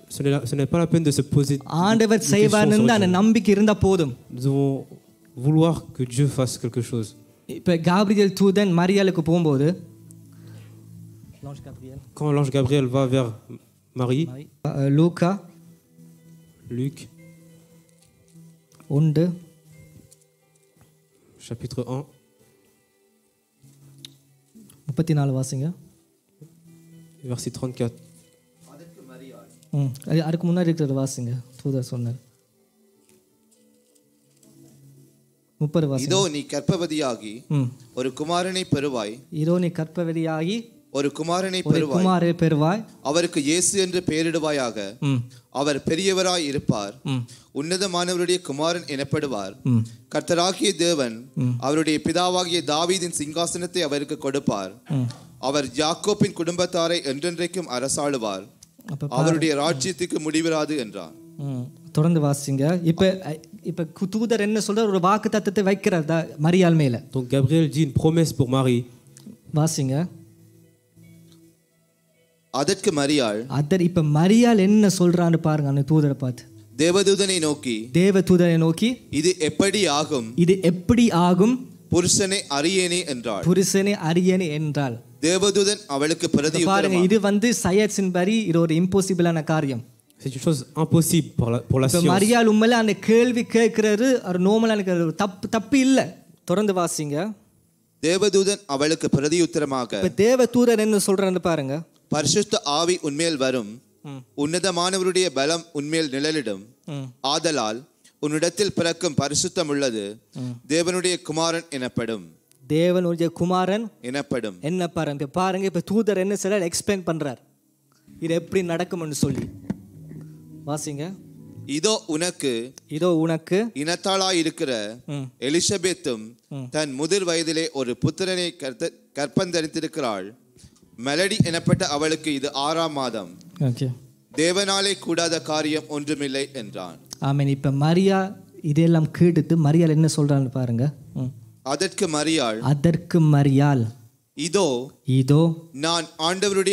Speaker 2: Ce n'est pas la peine de se poser.
Speaker 1: ஆண்டவர் செய்வார்னு அந்த நம்பிக்கை இருந்தா போதும்.
Speaker 2: Nous devons vouloir que Dieu fasse quelque chose.
Speaker 1: இப்ப காபிரியல் தூதன் மரியாளுக்கு போகும்போது,
Speaker 2: Quand l'ange Gabriel va vers Marie,
Speaker 1: லூக்கா
Speaker 2: Luc, chapitre 1,
Speaker 1: 34 வாசிங்க.
Speaker 2: verset 34.
Speaker 1: அதுக்கு முன்னாடி இருக்கிறது வாசிங்க. தூதர் சொன்னார் 30 வாசிங்க.
Speaker 4: இதோ நீ கர்ப்பவதியாகி ஒரு குமாரனை பெறுவாய்.
Speaker 1: இதோ நீ கர்ப்பவதியாகி
Speaker 4: ஒரு குமாரனை
Speaker 1: பெறுவாய்.
Speaker 4: அவருக்கு இயேசு என்று பெயரிடுவாயாக. அவர் பெரியவராய் இருப்பார், உன்னதமானவருடைய குமாரன் எனப்படுவார். கர்த்தராகிய தேவன் அவருடைய பிதாவாகிய தாவீதின் சிங்காசனத்தை அவருக்கு கொடுப்பார். அவர் யாக்கோப்பின் குடும்பத்தாரை என்றென்றைக்கும் அரசாளுவார். அவருடைய ராஜ்யத்துக்கு முடிவிராது என்றார்.
Speaker 1: தொடர்ந்து வாசிங்க. இப்ப தூதர் என்ன சொல்றார்? ஒரு வாக்குத்தத்தத்தை வைக்கிறார் மரியாள் மேல.
Speaker 2: Donc Gabriel dit une promesse pour Marie.
Speaker 1: வாசிங்க.
Speaker 4: அதற்கு மரியாள்,
Speaker 1: இப்ப மரியாள் என்ன சொல்றான்னு பாருங்க. அந்த தூதரை பார்த்து
Speaker 4: தேவதூதனை நோக்கி
Speaker 1: இது எப்படி ஆகும்?
Speaker 4: புருஷனை அறியேனே என்றாள்.
Speaker 1: புருஷனை அறியேனே என்றாள்.
Speaker 4: தேவதூதன் அவளுக்கு பிரதி
Speaker 1: பாருங்க, இது வந்து சயின்ஸின் படி இது ஒரு இம்பாசிபிளான காரியம்.
Speaker 2: C'est une chose impossible pour la
Speaker 1: இப்ப
Speaker 2: science.
Speaker 1: மரியாள் உண்மையில அந்த கேள்வி கேட்கிறது ஒரு நார்மலான தப்பு இல்ல. தொடர்ந்து வாசிங்க.
Speaker 4: தேவதூதன் அவளுக்கு பிரதியுத்தரமாக,
Speaker 1: இப்ப தேவதூதன் என்ன சொல்றான்னு பாருங்க.
Speaker 4: பரிசுத்த ஆவி உன்மேல் வரும், உன்னதமானவருடைய பலம் உன்மேல் நிழலிடும், ஆதலால் உன்னிடத்தில் பிறக்கும் பரிசுத்தம் உள்ளது தேவனுடைய குமாரன் எனப்படும்.
Speaker 1: தேவனுடைய குமாரன்
Speaker 4: எனப்படும்.
Speaker 1: என்ன பாருங்க. பாருங்க இப்ப தூதர் என்ன சொல்ல எக்ஸ்பிளைன் பண்றார் இது எப்படி நடக்கும்னு சொல்லி. வாசிங்க.
Speaker 4: இதோ உனக்கு இனத்தாளாயிருக்கிற எலிசபெத்தும் தன் முதிர் வயதிலே ஒரு புத்திரனை கற்பந்தரித்திருக்கிறாள். மெலடி எனப்பட்ட அவளுக்கு இது 6ஆம் மாதம். தேவனாலே கூடாத காரியம் ஒன்றுமில்லை என்றான்.
Speaker 1: ஆமென். இப்ப மரியா இதெல்லாம் கேட்டுட்டு மரியாள் என்ன சொல்றான்னு பாருங்க. அதற்கு மரியாள் இதோ நான் ஆண்டவருடைய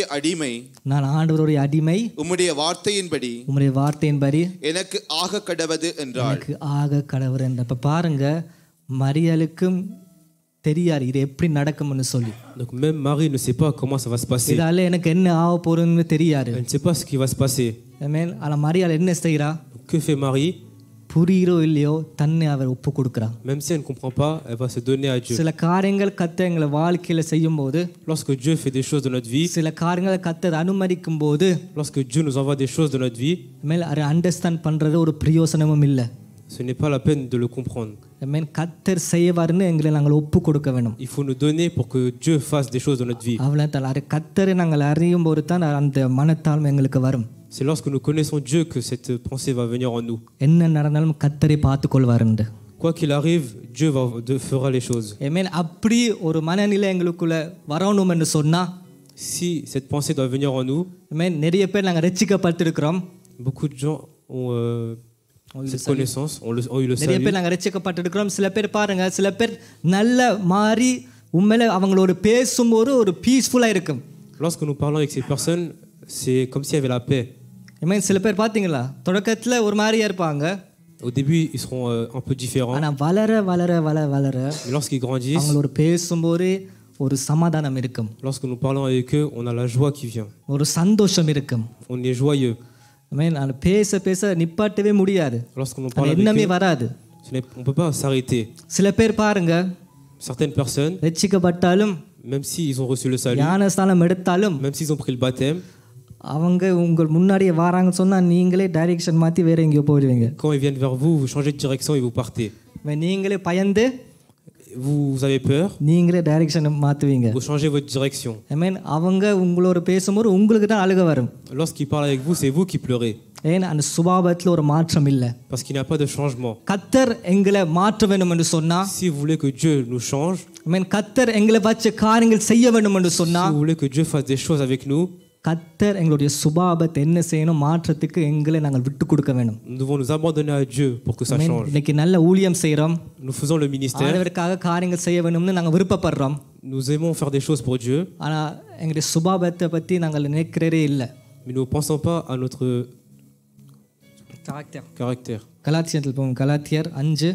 Speaker 1: அடிமை, உம்முடைய வார்த்தையின்படி எனக்கு ஆக கடவது என்றாள். இப்ப பாருங்க, மரியாளுக்கும் தெரியாது இது எப்படி நடக்கும்னு சொல்லி.
Speaker 2: Donc même Marie ne sait pas comment ça va se passer.
Speaker 1: இதால எனக்கு என்ன ஆக போறதுன்னு தெரியாது.
Speaker 2: Elle ne sait pas ce qui va se passer.
Speaker 1: ஆமென். ஆனா மரியாள் என்ன செய்றா?
Speaker 2: Que fait Marie?
Speaker 1: புரியுறோ இல்லையோ தன்னை அவர் ஒப்பு கொடுக்கிறா.
Speaker 2: Même si elle ne comprend pas, elle va se donner à Dieu.
Speaker 1: சில காரியங்கள் கர்த்தர் எங்களை வாழ்க்கையில செய்யும்போது,
Speaker 2: lorsque Dieu fait des choses de notre vie,
Speaker 1: சில காரியங்களை கர்த்தர் அனுமதிக்கும் போது,
Speaker 2: lorsque Dieu nous envoie des choses de notre vie,
Speaker 1: மேல் அதை அண்டர்ஸ்டாண்ட் பண்றது ஒரு பிரயோசனமும் இல்லை.
Speaker 2: ce n'est pas la peine de le comprendre.
Speaker 1: ஆமென். கர்த்தர் செய்வார்னு எங்களை நாங்கள் ஒப்பு கொடுக்க வேணும்.
Speaker 2: Il faut nous donner pour que Dieu fasse des choses dans notre vie.
Speaker 1: அவ்வளவுதான். அது கர்த்தரை நாங்கள் அறியும் போது தான் அந்த மனத்தாழ்மை எங்களுக்கு வரும்.
Speaker 2: C'est lorsque nous connaissons Dieu que cette pensée va venir en nous.
Speaker 1: என்ன நடந்தாலும் கர்த்தரை பார்த்துக்கொள்வாருண்டு.
Speaker 2: Quoi qu'il arrive, Dieu fera les choses.
Speaker 1: ஆமென். அப்படி ஒரு மனநிலை எங்களுக்குள்ள வரணும் என்று சொன்னா,
Speaker 2: si cette pensée doit venir en nous,
Speaker 1: ஆமென், நிறைய பேர் நாங்கள் ரட்சிக்கப்பட்டிருக்கிறோம்.
Speaker 2: beaucoup de gens ont cette connaissance, ont eu le
Speaker 1: நிறைய
Speaker 2: salut.
Speaker 1: பேர் நாங்கள் ரட்சிக்கப்பட்டிருக்கிறோம். சில பேர் பாருங்க, சில பேர் நல்ல மாறி உண்மையில அவங்களோட பேசும்போது ஒரு பீஸ்ஃபுல்லா இருக்கும்.
Speaker 2: Lorsque nous parlons avec ces personnes, c'est comme s'il y avait la paix.
Speaker 1: ஆமென். சில பேர் பாத்தீங்களா, தொடக்கத்துல ஒரு மாதிரியா இருப்பாங்க.
Speaker 2: Au début, ils seront un peu différents.
Speaker 1: ஆனா வளர
Speaker 2: Mais lorsqu'ils grandissent,
Speaker 1: அவங்களோட பேசும்போது ஒரு சமாதானம் இருக்கும்.
Speaker 2: lorsque nous parlons avec eux, on a la joie qui vient.
Speaker 1: ஒரு சந்தோஷம் இருக்கும்.
Speaker 2: On est joyeux.
Speaker 1: ஆமென். அந்த பேச நிப்பாட்டவே முடியாது.
Speaker 2: Lorsque nous parlons avec
Speaker 1: என்னமே
Speaker 2: eux,
Speaker 1: வராது.
Speaker 2: on ne peut pas s'arrêter.
Speaker 1: சில பேர் பாருங்க,
Speaker 2: Certaines personnes,
Speaker 1: ரட்சிக்கப்பட்டாலும்,
Speaker 2: même s'ils ont reçu le salut,
Speaker 1: ஞானஸ்நானம் எடுத்தாலும்,
Speaker 2: même s'ils ont pris le baptême,
Speaker 1: அவங்க உங்கள் முன்னாடியே வராங்கன்னு சொன்னா நீங்களே டைரக்ஷன் மாத்தி வேற எங்கேயோ போயிடுவீங்க.
Speaker 2: quand ils viennent vers vous, vous changez de direction et vous partez.
Speaker 1: நீங்களே பயந்து,
Speaker 2: Vous avez peur,
Speaker 1: நீங்களே டைரக்ஷன் மாத்துவீங்க.
Speaker 2: vous changez votre direction.
Speaker 1: ஆமென். அவங்க உங்களோட பேசும்போது உங்களுக்கு தான் அழுக வரும்.
Speaker 2: Lorsqu'ils parlent avec vous, c'est vous qui pleurez.
Speaker 1: ஏன்னா அந்த சுபாவத்துல ஒரு மாற்றம் இல்லை.
Speaker 2: Parce qu'il n'y a pas de changement.
Speaker 1: கர்த்தர் எங்களை மாற்ற வேண்டும் என்று சொன்னா,
Speaker 2: Si vous voulez que Dieu nous change,
Speaker 1: ஆமென், கர்த்தர் எங்களை வச்சு காரியங்கள் செய்ய வேண்டும் என்று சொன்னா,
Speaker 2: si vous voulez que Dieu fasse des choses avec nous,
Speaker 1: கர்த்தர் எங்களுடைய சுபாவத்தை என்ன செய்யணும், மாற்றத்துக்கு எங்களை நாங்கள் விட்டு கொடுக்க வேண்டும்.
Speaker 2: nous devons nous abandonner à Dieu pour que ça change.
Speaker 1: இன்னைக்கு நல்ல ஊழியம் செய்யறோம்,
Speaker 2: Nous faisons le ministère,
Speaker 1: ஆண்டவருக்காக காரியங்கள் செய்ய வேண்டும்னு நாங்கள் விருப்பப்படுறோம்.
Speaker 2: nous aimons faire des choses pour Dieu,
Speaker 1: ஆனா எங்களுடைய சுபாவத்தை பத்தி நாங்கள் நினைக்கிறதே இல்லை.
Speaker 2: mais nous ne pensons pas à notre caractère.
Speaker 1: கலாத்தியத்தில் போகும். கலாத்தியர்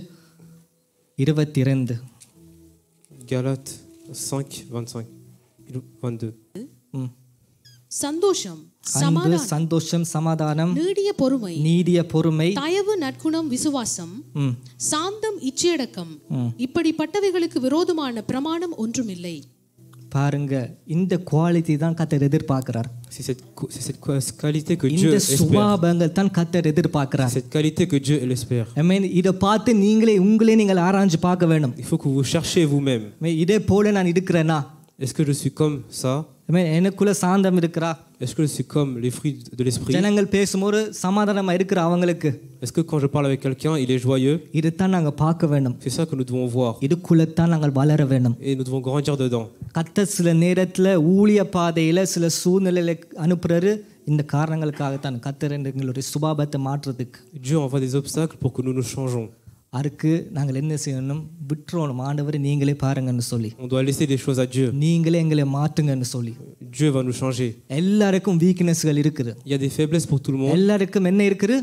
Speaker 1: 5:22.
Speaker 2: Galates 5:25, 22.
Speaker 3: சந்தோஷம்,
Speaker 1: அன்பு, சந்தோஷம், சமாதானம், நீடிய பொறுமை,
Speaker 3: தயவு, நற்குணம், விசுவாசம், சாந்தம், இச்சையடக்கம், இப்படிப்பட்டவைகளுக்கு விரோதமான பிரமாணம் ஒன்றுமில்லை.
Speaker 1: பாருங்க, இந்த குவாலிட்டி தான் கர்த்தர் எதிர்பார்க்கிறார்.
Speaker 2: C'est cette qualité que Dieu
Speaker 1: இந்த
Speaker 2: espère.
Speaker 1: சுபாவங்கள் தான் கர்த்தர் எதிர்பார்க்கிறார்.
Speaker 2: Cette qualité que Dieu espère.
Speaker 1: ஆமென். இத பார்த்து உங்களே நீங்கள் ஆராய்ஞ்சு பார்க்க வேண்டும்.
Speaker 2: Il faut que vous cherchiez vous-même.
Speaker 1: இதே போல நான் இருக்கிறேனா?
Speaker 2: Est-ce que je suis comme ça?
Speaker 1: ஆமென். எனக்குள்ள சாந்தம் இருக்கா?
Speaker 2: Est-ce que je suis comme les fruits de l'esprit?
Speaker 1: ஜனங்கள் பேசும்போது சமாதானமா இருக்கிற அவங்களுக்கு,
Speaker 2: Est-ce que quand je parle avec quelqu'un, il est joyeux?
Speaker 1: இதுதான் நாங்க பார்க்க வேண்டும்.
Speaker 2: C'est ça que nous devons voir.
Speaker 1: இதுக்குள்ள தான் நாங்கள் வளர வேண்டும்.
Speaker 2: Et nous devons grandir dedans.
Speaker 1: கர்த்தர் சில நேரத்துல ஊழிய பாதையில சில சூழ்நிலையில அனுப்புறாரு. இந்த காரணங்களுக்காக தான் கர்த்தர் எங்களுடைய சுபாவத்தை மாற்றுறதுக்கு.
Speaker 2: Dieu envoie des obstacles pour que nous nous changeons.
Speaker 1: அதுக்கு நாங்கள் என்ன செய்யணும்? விட்டுறோம். ஆண்டவரே நீங்களே பாருங்கன்னு சொல்லி,
Speaker 2: On doit laisser des choses à Dieu.
Speaker 1: நீங்களே எங்களை மாற்றுங்கன்னு சொல்லி.
Speaker 2: Dieu va nous changer.
Speaker 1: எல்லாருக்கும் வீக்னஸ்கள் இருக்குது.
Speaker 2: Il y a des faiblesses pour tout le monde.
Speaker 1: எல்லாருக்கும் என்ன இருக்குது?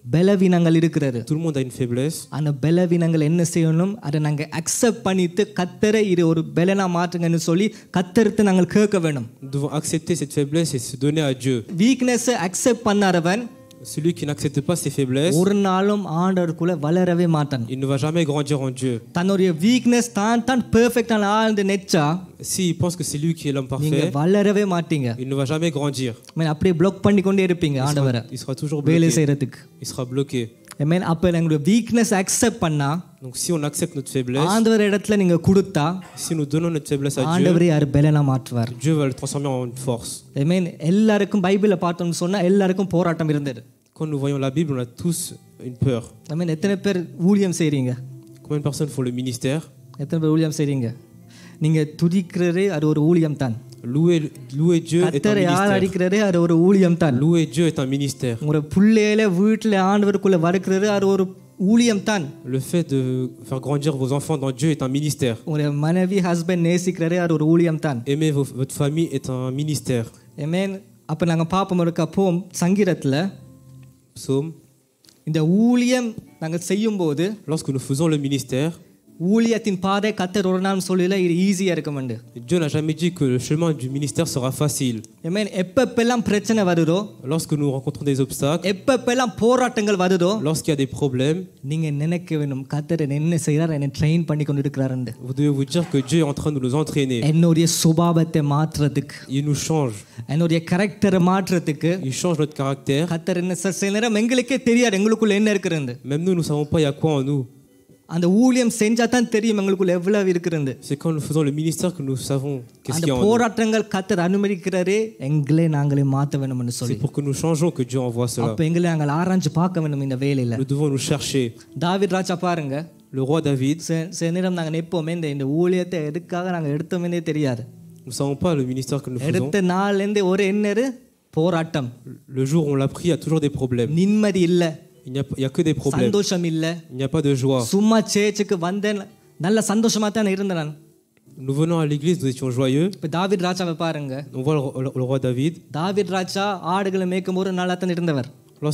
Speaker 1: பலவீனங்கள் இருக்கிறது.
Speaker 2: Tout le monde a une faiblesse.
Speaker 1: அந்த பலவீனங்கள் என்ன செய்யணும், அதை நாங்கள் அக்செப்ட் பண்ணிட்டு கத்தரை இது ஒரு பலனா மாற்றுங்கன்னு சொல்லி கத்தரித்து நாங்கள் கேட்க வேணும்.
Speaker 2: Nous devons accepter cette faiblesse et se donner à Dieu.
Speaker 1: Weakness accept பண்ணாதவன்
Speaker 2: Celui qui n'accepte pas ses faiblesses,
Speaker 1: ஒரு நாளும் ஆண்டவருக்குள்ள வளரவே மாட்டான்.
Speaker 2: il ne va jamais grandir en Dieu.
Speaker 1: தன்னுடைய வீக்னஸ் தான் பெர்ஃபெக்டான ஆழ்ந்து நெச்சா
Speaker 2: S'il pense que c'est lui qui est l'homme
Speaker 1: நீங்க
Speaker 2: parfait,
Speaker 1: வளரவே மாட்டீங்க.
Speaker 2: il ne va jamais grandir.
Speaker 1: அப்படியே பிளாக் பண்ணி கொண்டே இருப்பீங்க ஆண்டவரை
Speaker 2: Il sera toujours
Speaker 1: வேலை
Speaker 2: bloqué.
Speaker 1: செய்யறதுக்கு.
Speaker 2: Il sera bloqué.
Speaker 1: அப்ப எங்களுடைய வீக்னஸ் அக்செப்ட் பண்ணா
Speaker 2: Donc si on accepte notre faiblesse,
Speaker 1: ஆண்டவர் இடத்துல நீங்க கொடுத்தா
Speaker 2: si nous donnons notre faiblesse à Dieu,
Speaker 1: ஆண்டவரே யார் பலனா மாற்றுவார்.
Speaker 2: Dieu va le transformer en une force.
Speaker 1: எல்லாருக்கும் பைபிளை பார்த்தோம்னு சொன்னா எல்லாருக்கும் போராட்டம் இருந்தது.
Speaker 2: Quand nous voyons la Bible, on a tous une peur.
Speaker 1: எத்தனை பேர் ஊழியம் செய்றீங்க?
Speaker 2: Combien de personnes font le ministère?
Speaker 1: எத்தனை பேர் ஊழியம் செய்றீங்க? நீங்க துதிக்கிறதே அது ஒரு ஊழியம் தான்.
Speaker 2: Louer Dieu est un
Speaker 1: கர்த்தரை யார்
Speaker 2: ministère.
Speaker 1: அடிக்கிறதே அது ஒரு ஊழியம் தான்.
Speaker 2: Louer Dieu est un ministère.
Speaker 1: உங்க பிள்ளையில வீட்டுல ஆண்டவருக்குள்ள வருகிறது அது ஒரு ஊழியம் தான்.
Speaker 2: Le fait de faire grandir vos enfants dans Dieu est un ministère.
Speaker 1: உங்க மனைவி ஹஸ்பண்ட் நேசிக்கிறதே அது ஒரு ஊழியம் தான்.
Speaker 2: Aimer votre famille est un ministère.
Speaker 1: ஆமென். அப்ப நாங்க பாப்போம் இருக்கப்போ சங்கீதத்துல
Speaker 2: Psaume.
Speaker 1: இந்த ஊழியம் நாங்கள் செய்யும்போது
Speaker 2: Lorsque nous faisons le ministère,
Speaker 1: ஊழியத்தின் பாதை கத்தர் ஒரு நாள் சொல்லல இது ஈஸியா இருக்கும்ண்டு.
Speaker 2: Dieu n'a jamais dit que le chemin du ministère sera facile.
Speaker 1: ஆமென். எப்பப்பெல்லாம் பிரச்சனை வருதோ,
Speaker 2: Lorsque nous rencontrons des obstacles,
Speaker 1: எப்பப்பெல்லாம் போராட்டங்கள் வருதோ,
Speaker 2: lorsqu'il y a des problèmes,
Speaker 1: நீங்க நினைக்க வேணும் கத்தர் என்ன செய்றார், என்ன ட்ரெயின் பண்ணி கொண்டு இருக்கிறாருன்னு.
Speaker 2: vous devez vous dire que Dieu est en train de nous entraîner.
Speaker 1: என்னுடைய சுபாவத்தை மாற்றுறதுக்கு,
Speaker 2: Il nous change.
Speaker 1: என்னுடைய கரெக்டரை மாற்றுறதுக்கு
Speaker 2: Il change notre caractère.
Speaker 1: கத்தர் என்ன சில நேரம் எங்களுக்கே தெரியாது எங்களுக்குள்ள என்ன இருக்குறது.
Speaker 2: Même nous, nous ne savons pas il y a quoi en nous.
Speaker 1: அந்த ஊழியம் செஞ்சா தான் தெரியும் எங்களுக்குள்ள எவ்வளவு இருக்குறது.
Speaker 2: C'est quand nous faisons le ministère que nous savons qu'est-ce qu'il y a en
Speaker 1: அந்த
Speaker 2: nous.
Speaker 1: போராட்டங்கள் கத்தர் அனுமதிக்கிறாரே எங்களை நாங்களே மாற்ற வேணும்னு சொல்லி.
Speaker 2: C'est pour que nous changeons que Dieu envoie cela.
Speaker 1: அப்ப எங்களை நாங்கள் ஆராய்ஞ்சு பார்க்க வேண்டும் இந்த வேலையில.
Speaker 2: Nous devons nous chercher.
Speaker 1: தாவீது ராஜா பாருங்க,
Speaker 2: Le roi David,
Speaker 1: சில நேரம் நாங்கள் நிற்போமே இந்த ஊழியத்தை எதுக்காக நாங்கள் எடுத்தோமே தெரியாது.
Speaker 2: nous ne savons pas le ministère que nous faisons.
Speaker 1: எடுத்த நாள்லேருந்து ஒரு என்ன போராட்டம்.
Speaker 2: Le jour où on l'a pris, il y a toujours des problèmes.
Speaker 1: நிம்மதி இல்லை,
Speaker 2: Il n'y a que des problèmes.
Speaker 1: சந்தோஷம் இல்லை.
Speaker 2: Il n'y a pas de joie.
Speaker 1: சும்மா சேர்ச்சுக்கு வந்தேன் நல்ல சந்தோஷமா தான் இருந்தேன் நான்.
Speaker 2: Nous venons à l'église, nous étions joyeux.
Speaker 1: இப்போ தாவீது ராஜாவை பாருங்க.
Speaker 2: On voit le roi David.
Speaker 1: தாவீது ராஜா ஆடுகளை மேய்க்கும் போது நல்லா தான் இருந்தவர்.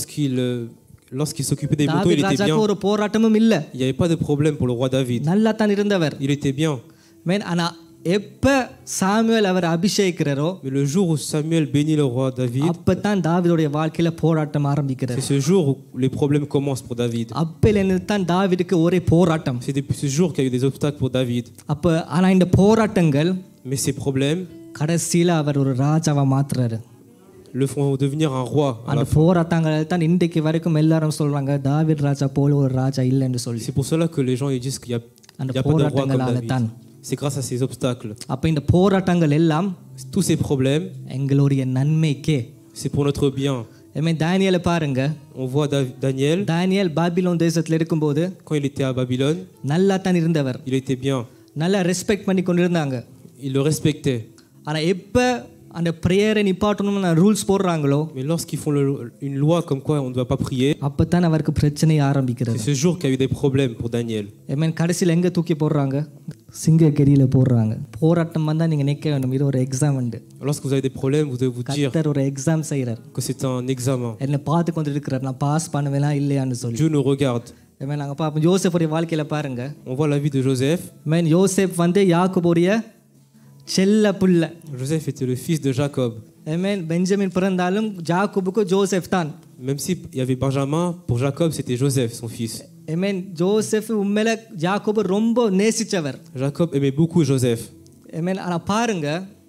Speaker 2: Lorsqu'il s'occupait des moutons, il
Speaker 1: தாவீது
Speaker 2: était
Speaker 1: ராஜாக்கு
Speaker 2: bien.
Speaker 1: ஒரு போராட்டமும் இல்லை.
Speaker 2: Il n'y avait pas de problème pour le roi David.
Speaker 1: நல்லா தான் இருந்தவர்.
Speaker 2: Il était bien.
Speaker 1: ஆனா எப்ப சாமுவேல் அவர் அபிஷேகிக்கிறாரோ,
Speaker 2: Mais le jour où Samuel bénit le roi David,
Speaker 1: அப்பதான் தாவீதுடைய வாழ்க்கையில போராட்டம் ஆரம்பிக்கிறது.
Speaker 2: c'est ce jour où les problèmes commencent pour David.
Speaker 1: அப்பையிலிருந்து தான் தாவீதுக்கு ஒரே போராட்டம்.
Speaker 2: C'est depuis ce jour qu'il y a eu des obstacles pour David.
Speaker 1: ஆனா இந்த போராட்டங்கள்
Speaker 2: Mais ces problèmes
Speaker 1: கடைசியில அவர் ஒரு ராஜாவா மாத்துறாரு.
Speaker 2: le font devenir un roi.
Speaker 1: அந்த போராட்டங்கள் தான் இன்றைக்கு வரைக்கும் எல்லாரும் சொல்றாங்க தாவீது ராஜா போல ஒரு ராஜா இல்லைன்னு சொல்லி.
Speaker 2: C'est pour cela que les gens ils disent qu'il y a pas de roi comme David. C'est grâce à ces obstacles.
Speaker 1: அப்ப இந்த போராட்டங்கள் எல்லாம்
Speaker 2: Tous ces problèmes,
Speaker 1: எங்களுடைய நன்மைக்கே.
Speaker 2: c'est pour notre bien.
Speaker 1: தானியேலை பாருங்க.
Speaker 2: On voit Daniel,
Speaker 1: தானியேல் பாபிலோன் தேசத்துல இருக்கும்போது
Speaker 2: quand il était à Babylone,
Speaker 1: நல்லா தான் இருந்தவர்.
Speaker 2: il était bien.
Speaker 1: நல்லா ரெஸ்பெக்ட் பண்ணி கொண்டிருந்தாங்க.
Speaker 2: Il le respectait.
Speaker 1: ஆனா எப்ப அந்த பிரேயரை நிப்பாட்டணும்னு ரூல்ஸ் போடுறாங்களோ,
Speaker 2: Mais lorsqu'ils font une loi comme quoi on ne doit pas prier,
Speaker 1: அப்பதான் அவருக்கு பிரச்சனை ஆரம்பிக்கிறது.
Speaker 2: c'est ce jour qu'il y a eu des problèmes pour Daniel.
Speaker 1: கடைசியில் எங்க தூக்கி போடுறாங்க? சிங்கக்கடியில போடுறாங்க. போராட்டம் வந்தா நீங்க நிக்க வேண்டும், இது ஒரு எக்ஸாம் உண்டு.
Speaker 2: Lorsque vous avez des problèmes, vous devez vous dire
Speaker 1: கர்த்தர் ஒரு எக்ஸாம் செய்யறார்.
Speaker 2: que c'est un examen.
Speaker 1: என்ன பார்த்து கொண்டு இருக்கிறார், நான் பாஸ் பண்ணுவேனா இல்லையான்னு சொல்லி.
Speaker 2: Dieu nous regarde.
Speaker 1: நாங்க பாப்போம் யோசேப்புடைய வாழ்க்கையில பாருங்க.
Speaker 2: On voit la vie de Joseph.
Speaker 1: யோசேப் யாக்கோபுடைய செல்ல புள்ள.
Speaker 2: Joseph était le fils de Jacob.
Speaker 1: Benjamin பிறந்தாலும் ஜாக்கோபுக்கு ஜோசப் தான்.
Speaker 2: Même s'il y avait Benjamin, pour Jacob c'était Joseph, son fils.
Speaker 1: Joseph உண்மையில ஜாக்கோபு ரொம்ப நேசிச்சவர்.
Speaker 2: Jacob aimait beaucoup Joseph.
Speaker 1: ஆனா பாருங்க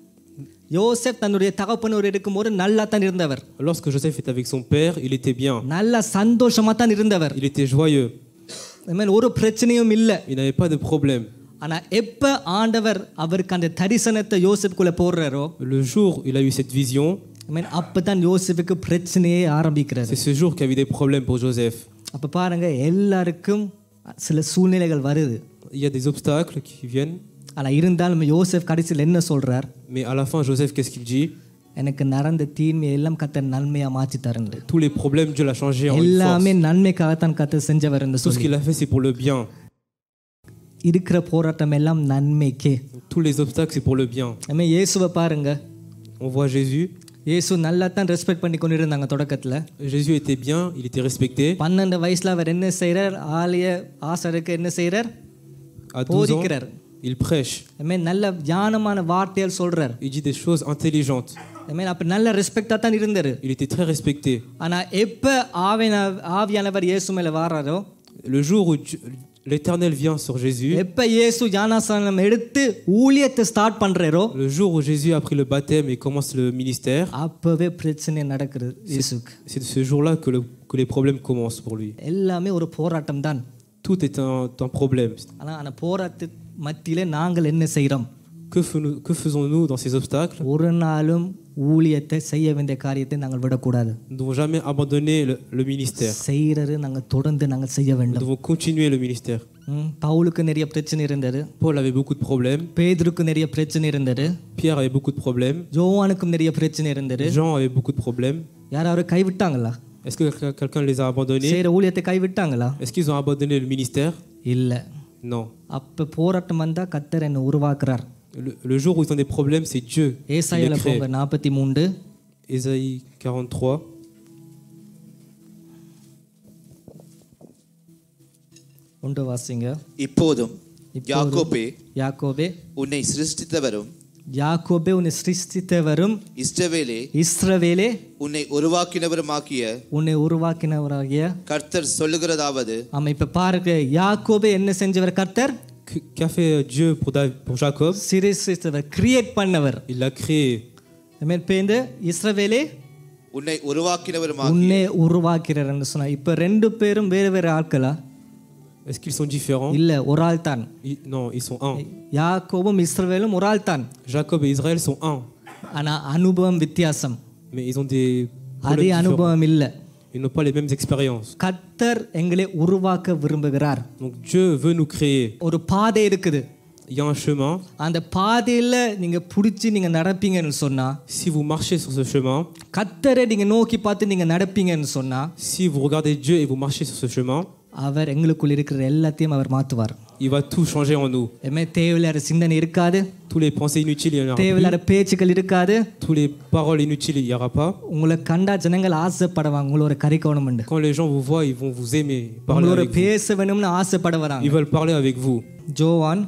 Speaker 1: யோசேப் தன்னுடைய தகப்பனோடு இருக்கும்போது நல்லா தான் இருந்தவர்.
Speaker 2: Lorsque Joseph était avec son père, il était bien.
Speaker 1: நல்ல சந்தோஷமா தான் இருந்தவர்.
Speaker 2: Il était joyeux.
Speaker 1: ஒரு பிரச்சனையும் இல்லை.
Speaker 2: Il n'avait pas de problème.
Speaker 1: ஆனா எப்ப ஆண்டவர் அவருக்கு அந்த தரிசனத்தை யோசேப்புக்குள்ள போடுறாரோ,
Speaker 2: le jour il a eu cette vision,
Speaker 1: அப்பதான் யோசேப்புக்கு பிரச்சனையே ஆரம்பிக்கிறது.
Speaker 2: c'est ce jour qu'il y a eu des problèmes pour Joseph.
Speaker 1: அப்ப பாருங்க எல்லாருக்கும் சில சூழ்நிலைகள் வருது.
Speaker 2: Il y a des obstacles qui viennent.
Speaker 1: ஆனா இருந்தாலும் யோசேப் கடைசியில் என்ன சொல்றார்?
Speaker 2: Mais à la fin Joseph qu'est-ce qu'il dit?
Speaker 1: எனக்கு நடந்த தீமை எல்லாம் கர்த்தர் நன்மையா மாத்தி தரண்டு.
Speaker 2: Tous les problèmes Dieu l'a changé en une force.
Speaker 1: எல்லாமே நன்மைக்காக தான் கர்த்தர் செஞ்சவர் என்று
Speaker 2: Tout ce qu'il a fait c'est pour le bien.
Speaker 1: இருக்கிற போராட்டம் எல்லாம் நன்மைக்கே.
Speaker 2: Tous les obstacles c'est pour le bien.
Speaker 1: இயேசுவை பாருங்க.
Speaker 2: On voit Jésus.
Speaker 1: இயேசு நல்லா தான் ரெஸ்பெக்ட் பண்ணி கொண்டு இருந்தாங்க தொடக்கத்தில்.
Speaker 2: Jésus était bien, il était respecté.
Speaker 1: 12 வயசுல அவர் என்ன செய்கிறார்? ஆலய ஆசாருக்கு என்ன செய்கிறார்?
Speaker 2: À 12 ans,
Speaker 1: போதிக்கிறார்.
Speaker 2: il prêche.
Speaker 1: நல்ல ஞானமான வார்த்தையால் சொல்றார்.
Speaker 2: Il dit des choses intelligentes.
Speaker 1: அப்ப நல்ல ரெஸ்பெக்டா தான் இருந்தாரு.
Speaker 2: Il était très respecté.
Speaker 1: ஆனா எப்ப ஆவியானவர் இயேசு மேல வராரோ,
Speaker 2: Le jour où l'Éternel vient sur Jésus,
Speaker 1: எப்ப இயேசு ஞானஸ்நானம் எடுத்து ஊழியத்தை ஸ்டார்ட் பண்றாரோ,
Speaker 2: le jour où Jésus a pris le baptême et commence le ministère,
Speaker 1: அப்பவே பிரச்சனை நடக்குது இயேசுக்கு.
Speaker 2: c'est ce jour-là que les problèmes commencent pour lui.
Speaker 1: எல்லாமே ஒரு போராட்டம் தான்.
Speaker 2: Tout est un problème.
Speaker 1: ஆனா அந்த போராட்ட மத்தியிலே நாங்கள் என்ன செய்றோம்?
Speaker 2: Que faisons-nous dans ces obstacles?
Speaker 1: ஒரு நாளும் ஊழியத்தை செய்ய வேண்டிய காரியத்தை நாங்கள் விடக்கூடாது.
Speaker 2: Nous ne devons jamais abandonner le ministère.
Speaker 1: செய்யறது நாங்கள் தொடர்ந்து நாங்கள் செய்ய
Speaker 2: Nous
Speaker 1: வேண்டும்.
Speaker 2: devons continuer le ministère.
Speaker 1: பவுலுக்கு நிறைய பிரச்சனை இருந்தது.
Speaker 2: Paul avait beaucoup de problèmes.
Speaker 1: பேதுருக்கு நிறைய பிரச்சனை இருந்தது.
Speaker 2: Pierre avait beaucoup de problèmes.
Speaker 1: யோவானுக்கும் நிறைய பிரச்சனை இருந்தது.
Speaker 2: Jean avait beaucoup de problèmes.
Speaker 1: யாராவது கைவிட்டாங்களா?
Speaker 2: Est-ce que quelqu'un les a abandonnés?
Speaker 1: செய்யற ஊழியத்தை கைவிட்டாங்களா?
Speaker 2: Est-ce qu'ils ont abandonné le ministère?
Speaker 1: இல்ல.
Speaker 2: Non.
Speaker 1: அப்ப போராட்டம் வந்தா கர்த்தர் என்ன உருவாக்குறார்.
Speaker 2: Le jour où ils ont des problèmes, c'est Dieu qui les
Speaker 1: ஏசாயால
Speaker 2: crée.
Speaker 1: போங்க 43.
Speaker 2: Ésaïe 43.
Speaker 1: ஒன்று வாசிங்க.
Speaker 4: இப்போதும் யாக்கோபே,
Speaker 1: யாக்கோபே,
Speaker 4: உன்னை சிருஷ்டித்தவரும்
Speaker 1: யாக்கோபே உன்னை சிருஷ்டித்தவரும் இஸ்ரவேலே
Speaker 4: உன்னை உருவாக்கினவருமாகிய
Speaker 1: உன்னை உருவாக்கினவராகிய
Speaker 4: கர்த்தர் சொல்லுகிறதாவது.
Speaker 1: ஆமா, இப்ப பாருங்க, யாக்கோபே என்ன செஞ்சவர்? கர்த்தர்.
Speaker 2: Qu'a fait Dieu pour Jacob?
Speaker 1: சிருஷ்டித்தவர், கிரியேட் பண்ணவர்.
Speaker 2: Il l'a créé.
Speaker 1: ஆமென். பேந்து இஸ்ரவேலே
Speaker 4: உன்னை உருவாக்கினவருமாகிய.
Speaker 1: உன்னை உருவாக்கிறார்னு சொன்னா, இப்ப ரெண்டு பேரும் வேற வேற ஆட்களா?
Speaker 2: Est-ce qu'ils sont différents?
Speaker 1: இல்ல, ஒரு ஆள் தான்.
Speaker 2: Non, ils sont un.
Speaker 1: யாக்கோபும் இஸ்ரவேலும் ஒரு ஆள் தான்.
Speaker 2: Jacob et Israël sont un.
Speaker 1: ஆனா அனுபவம் வித்தியாசம்.
Speaker 2: Mais ils ont des
Speaker 1: அதே
Speaker 2: problèmes différents.
Speaker 1: அனுபவம் இல்ல.
Speaker 2: Ils n'ont pas les mêmes expériences.
Speaker 1: கர்த்தர் எங்களை உருவாக்க விரும்புகிறார்.
Speaker 2: Donc Dieu veut nous créer.
Speaker 1: ஒரு பாதை இருக்குது.
Speaker 2: Il y a un chemin.
Speaker 1: அந்த பாதையில நீங்க புடிச்சு நீங்க நடப்பீங்கன்னு சொன்னா,
Speaker 2: Si vous marchez sur ce chemin,
Speaker 1: கர்த்தரை நீங்க நோக்கி பார்த்து நீங்க நடப்பீங்கன்னு சொன்னா,
Speaker 2: si vous regardez Dieu et vous marchez sur ce chemin,
Speaker 1: அவர் எங்களுக்குள்ள இருக்கிற எல்லாத்தையும் அவர் மாத்துவார்.
Speaker 2: il va tout changer en nous.
Speaker 1: தேவையில்லாத சிந்தனை இருக்காது.
Speaker 2: Tous les pensées inutiles, il n'y en aura plus.
Speaker 1: தேவையில்லாத பேச்சுக்கள் இருக்காது.
Speaker 2: Tous les paroles inutiles, il n'y aura pas.
Speaker 1: உங்களை கண்டா ஜனங்கள் ஆசைப்படுவாங்க. உங்களோட கரிக்கணும்.
Speaker 2: Quand les gens vous voient, ils vont vous aimer, parler
Speaker 1: உங்களோட
Speaker 2: avec vous.
Speaker 1: பேச வேணும்னு ஆசைப்படுவாங்க.
Speaker 2: Ils veulent parler avec vous.
Speaker 1: ஜோவான்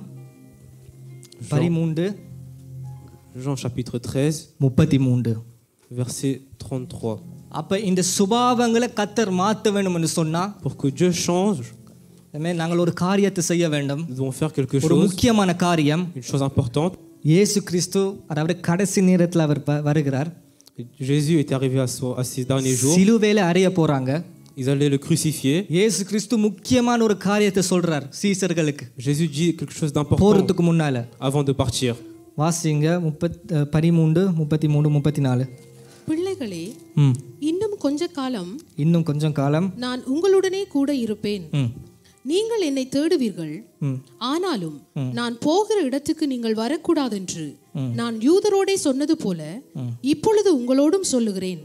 Speaker 1: 13
Speaker 2: Jean chapitre 13,
Speaker 1: 33.
Speaker 2: verset 33.
Speaker 1: அப்ப இந்த சுபாவங்களை கர்த்தர் மாத்த வேணும்னு சொன்னா,
Speaker 2: Pour que Dieu change,
Speaker 1: நாங்கள் ஒரு காரியத்தை செய்ய வேண்டும்.
Speaker 2: nous devons faire quelque
Speaker 1: ஒரு
Speaker 2: chose,
Speaker 1: முக்கியமான காரியம்.
Speaker 2: une chose importante.
Speaker 1: இயேசு கிறிஸ்து அதாவது கடைசி நேரத்தில் அவர் வருகிறார்.
Speaker 2: Jésus est arrivé à ses derniers jours.
Speaker 1: சிலுவையில அறைய போறாங்க.
Speaker 2: Ils allaient le crucifier.
Speaker 1: இயேசு கிறிஸ்து முக்கியமான ஒரு காரியத்தை சொல்றார் சீசர்களுக்கு.
Speaker 2: Jésus dit quelque chose d'important
Speaker 1: போறதுக்கு முன்னால.
Speaker 2: avant de partir.
Speaker 1: வாசிங்க 13, 33, 34.
Speaker 3: பிள்ளைகளே, இன்னும் கொஞ்ச காலம் நான் உங்களுடனே கூட இருப்பேன். நீங்கள் என்னை தேடுவீர்கள். ஆனாலும் நான் போகிற இடத்துக்கு நீங்கள் வரக்கூடாதென்று நான் யூதரோடே சொன்னது போல இப்பொழுது உங்களோடும் சொல்லுகிறேன்.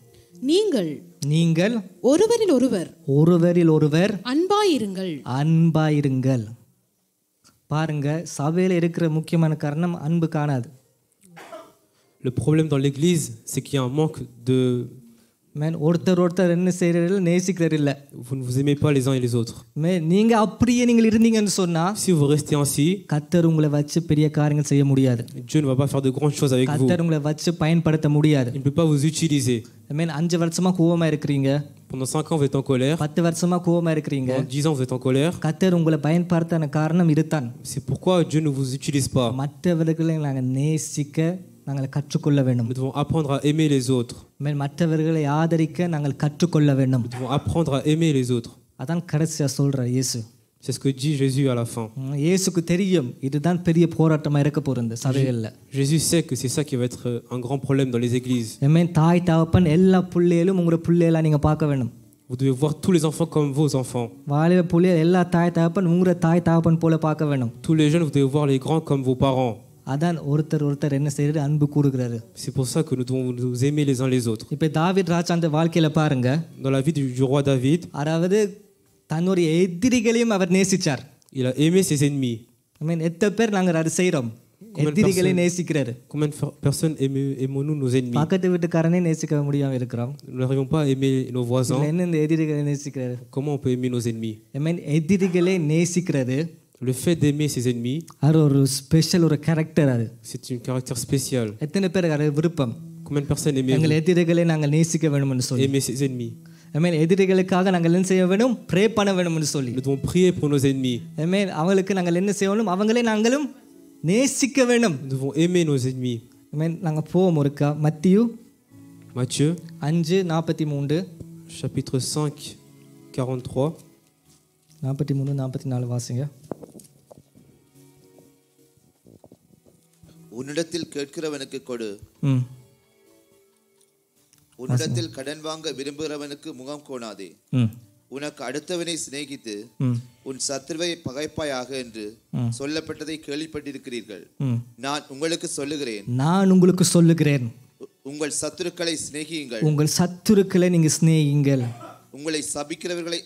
Speaker 3: நீங்கள் ஒருவரில் ஒருவர் அன்பாயிருங்கள். பாருங்க, சபையில இருக்கிற முக்கியமான காரணம் அன்பு காணாது.
Speaker 2: Le problème dans l'église, c'est qu'il y a un manque de...
Speaker 1: ஒருத்தர் என்ன செய்யறதில்ல, நேசிக்கிறது இல்ல.
Speaker 2: Vous ne vous aimez pas les uns et les autres.
Speaker 1: நீங்க அப்படியே நீங்கள் இருந்தீங்கன்னு சொன்னா,
Speaker 2: Si vous restez ainsi,
Speaker 1: கர்த்தர் உங்களை வச்சு பெரிய காரியங்கள் செய்ய முடியாது.
Speaker 2: Dieu ne va pas faire de grandes choses avec vous.
Speaker 1: கர்த்தர் உங்களை வச்சு பயன்படுத்த முடியாது.
Speaker 2: Il ne peut pas vous utiliser.
Speaker 1: 5 வருஷமா கோவமா இருக்கீங்க.
Speaker 2: Pendant 5 ans, vous êtes en colère.
Speaker 1: 10 வருஷமா கோவமா இருக்கீங்க.
Speaker 2: Pendant 10 ans, vous êtes en colère.
Speaker 1: கர்த்தர் உங்களை பயன்படுத்தான காரணம் இதுதான்.
Speaker 2: C'est pourquoi Dieu ne vous utilise pas.
Speaker 1: மற்றவர்களை நாங்கள் நேசிக்க நாங்கள் கற்றுக்கொள்ள வேண்டும்.
Speaker 2: Nous devons apprendre à aimer les autres.
Speaker 1: மற்றவர்களை ஆதரிக்க நாங்கள் கற்றுக்கொள்ள வேண்டும்.
Speaker 2: Nous devons apprendre à aimer les autres.
Speaker 1: அதான் கடைசியா சொல்றார் இயேசு.
Speaker 2: C'est ce que dit Jésus à la fin.
Speaker 1: இயேசுக்கு தெரியும் இதுதான் பெரிய போராட்டமா இருக்க போறது சபைகள்ல.
Speaker 2: Jésus sait que c'est ça qui va être un grand problème dans les églises.
Speaker 1: தாய் தகப்பன் எல்லா பிள்ளைகளும் உங்க பிள்ளைகளா நீங்க பார்க்க வேண்டும்.
Speaker 2: Vous devez voir tous les enfants comme vos enfants.
Speaker 1: வாலிப பிள்ளைகள் எல்லா தாய் தகப்பன் உங்க தாய் தகப்பன் போல பார்க்க வேண்டும்.
Speaker 2: Tous les jeunes, vous devez voir les grands comme vos parents.
Speaker 1: அதான் ஒருத்தர் என்ன செய்யறது, அன்பு கூறுகிறாரு.
Speaker 2: C'est pour ça que nous devons nous aimer les uns les autres.
Speaker 1: இப்ப தாவீது ராஜா அந்த வாழ்க்கையில பாருங்க.
Speaker 2: Dans la vie du roi David,
Speaker 1: அதாவது தன்னுடைய எதிரிகளையும் அவர் நேசிச்சார்.
Speaker 2: il a aimé ses ennemis.
Speaker 1: எத்தனை பேர் நாங்கள் அதை செய்கிறோம்? எதிரிகளை நேசிக்கிறாரு.
Speaker 2: Combien de personnes aimons-nous nos ennemis?
Speaker 1: பக்கத்து வீட்டுக்காரனே நேசிக்க முடியாம இருக்கிறோம்.
Speaker 2: Nous n'arrivons pas à aimer nos voisins.
Speaker 1: என்ன இந்த எதிரிகளை நேசிக்கிறாரு?
Speaker 2: Comment on peut aimer nos ennemis?
Speaker 1: எதிரிகளை நேசிக்கிறது
Speaker 2: Le fait d'aimer ses ennemis,
Speaker 1: அது ஒரு ஸ்பெஷல் ஒரு கேரக்டர். அது
Speaker 2: c'est un caractère spécial.
Speaker 1: எத்தனை பேருக்கு அது விருப்பம்?
Speaker 2: Combien de personnes aimez
Speaker 1: எங்கள் எதிரிகளை நாங்கள் நேசிக்க வேணும்னு சொல்லி,
Speaker 2: aimer ses ennemis?
Speaker 1: எதிரிகளுக்காக நாங்கள் என்ன செய்ய வேணும்? ப்ரே பண்ண வேணும்னு சொல்லி,
Speaker 2: Nous devons prier pour nos ennemis.
Speaker 1: அவங்களுக்கு நாங்கள் என்ன செய்யணும்? அவங்களே நாங்களும் நேசிக்க வேணும்.
Speaker 2: Nous devons aimer nos ennemis.
Speaker 1: நாங்கள் போவோம் ஒருக்கா மத்தியு
Speaker 2: Matthieu
Speaker 1: 5:43
Speaker 2: chapitre 5 43
Speaker 1: 43 44 வாசிங்க.
Speaker 4: உன்னிடத்தில் கேட்கிறவனுக்கு கொடு, உன்னிடத்தில் கடன் வாங்க விரும்புகிறவனுக்கு முகம் கோணாதே. உனக்கு அடுத்தவனை சிநேகித்து உன் சத்துருவை பகைப்பாயாக என்று சொல்லப்பட்டதை கேள்விப்பட்டிருக்கிறீர்கள். நான் உங்களுக்கு சொல்லுகிறேன், உங்கள் சத்துருக்களை சிநேகியுங்கள்,
Speaker 1: உங்கள் சத்துருக்களை நீங்க சிநேகியுங்கள்,
Speaker 4: உங்களை சபிக்கிறவர்களை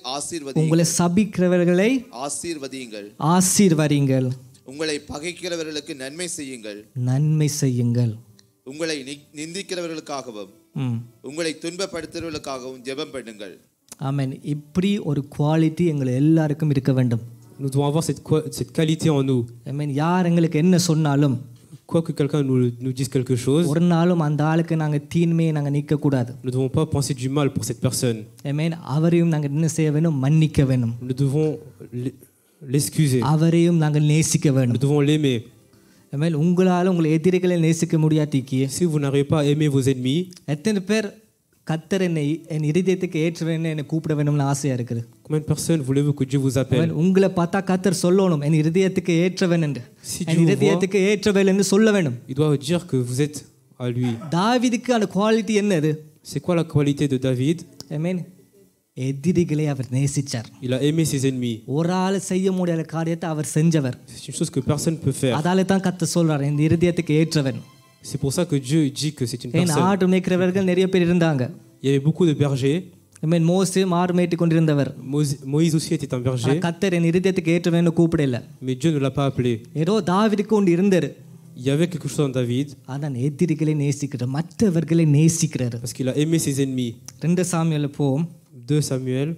Speaker 1: ஆசீர்வதியுங்கள்,
Speaker 4: உங்களை பகைக்கிறவர்களுக்கு நன்மை செய்யுங்கள், உங்களை நிந்திக்கிறவர்களுக்காகவும் உங்களை துன்பப்படுத்துறவர்களுக்காகவும் ஜெபம் பண்ணுங்கள்.
Speaker 1: ஆமென். இப்படி ஒரு குவாலிட்டி எங்கள் எல்லாருக்கும் இருக்க வேண்டும்.
Speaker 2: Nous devons avoir cette qualité en nous.
Speaker 1: ஆமென். யார் எங்களுக்கு என்ன சொன்னாலும்,
Speaker 2: Quoi que quelqu'un nous dise quelque chose,
Speaker 1: ஒரு நாளும் அந்த ஆளுக்கு நாங்க தீமையை நாங்க நீக்க கூடாது.
Speaker 2: nous ne devons pas penser du mal pour cette personne.
Speaker 1: ஆமென். அவரையும் நாங்க என்ன செய்ய வேணும்? மன்னிக்க வேணும்.
Speaker 2: Nous devons l'excuser.
Speaker 1: அவரையும் நாங்கள் நேசிக்க வேணும்.
Speaker 2: Nous devons l'aimer.
Speaker 1: ஆமென். உங்களால உங்கள் எதிரிகளை நேசிக்க முடியாட்டிக்கு,
Speaker 2: Si vous n'arrivez pas à aimer vos ennemis,
Speaker 1: எத்தனை பேர் கர்த்தர் என்னை என் இருதயத்துக்கு ஏற்றுவேன்னு என்னை கூப்பிட வேணும்னு ஆசையா இருக்குது?
Speaker 2: combien de personnes voulez-vous que Dieu vous appelle?
Speaker 1: உங்களை பார்த்தா கர்த்தர் சொல்லணும், என் இருதயத்துக்கு ஏற்றவன் என்று, என் இருதயத்துக்கு ஏற்றவன் என்று சொல்ல வேண்டும்.
Speaker 2: Il doit dire que vous êtes à lui.
Speaker 1: தாவீதுக்கு அந்த குவாலிட்டி என்னது?
Speaker 2: C'est quoi la qualité de David?
Speaker 1: ஆமென். எதிரிகளை அவர் நேசிச்சார்.
Speaker 2: Il a aimé ses ennemis.
Speaker 1: ஒரு ஆள் செய்ய முடியாத காரியத்தை அவர் செஞ்சவர்.
Speaker 2: C'est une chose que personne ne peut faire.
Speaker 1: அதால தான் கர்த்தர் சொல்றார், என் இருதயத்துக்கு ஏற்றவன்.
Speaker 2: C'est pour ça que Dieu dit que c'est une
Speaker 1: ஏன்
Speaker 2: personne.
Speaker 1: ஆடு மேய்க்கிறவர்கள் நிறைய பேர் இருந்தாங்க.
Speaker 2: Il y avait beaucoup de bergers.
Speaker 1: ஆமென். மோசே மாடு மேய்த்து கொண்டிருந்தவர்.
Speaker 2: Moïse aussi était un berger.
Speaker 1: கர்த்தர் என் இருதயத்துக்கு ஏற்றவன்னு கூப்பிடல.
Speaker 2: Mais Dieu ne l'a pas appelé.
Speaker 1: ஏதோ தாவீதுக்கு ஒன்று இருந்தாரு.
Speaker 2: Il y avait quelque chose en David.
Speaker 1: அதான் எதிரிகளை நேசிக்கிறார், மற்றவர்களை நேசிக்கிறார்.
Speaker 2: Parce qu'il a aimé ses ennemis.
Speaker 1: 2 Samuel போவோம்.
Speaker 2: 2 Samuel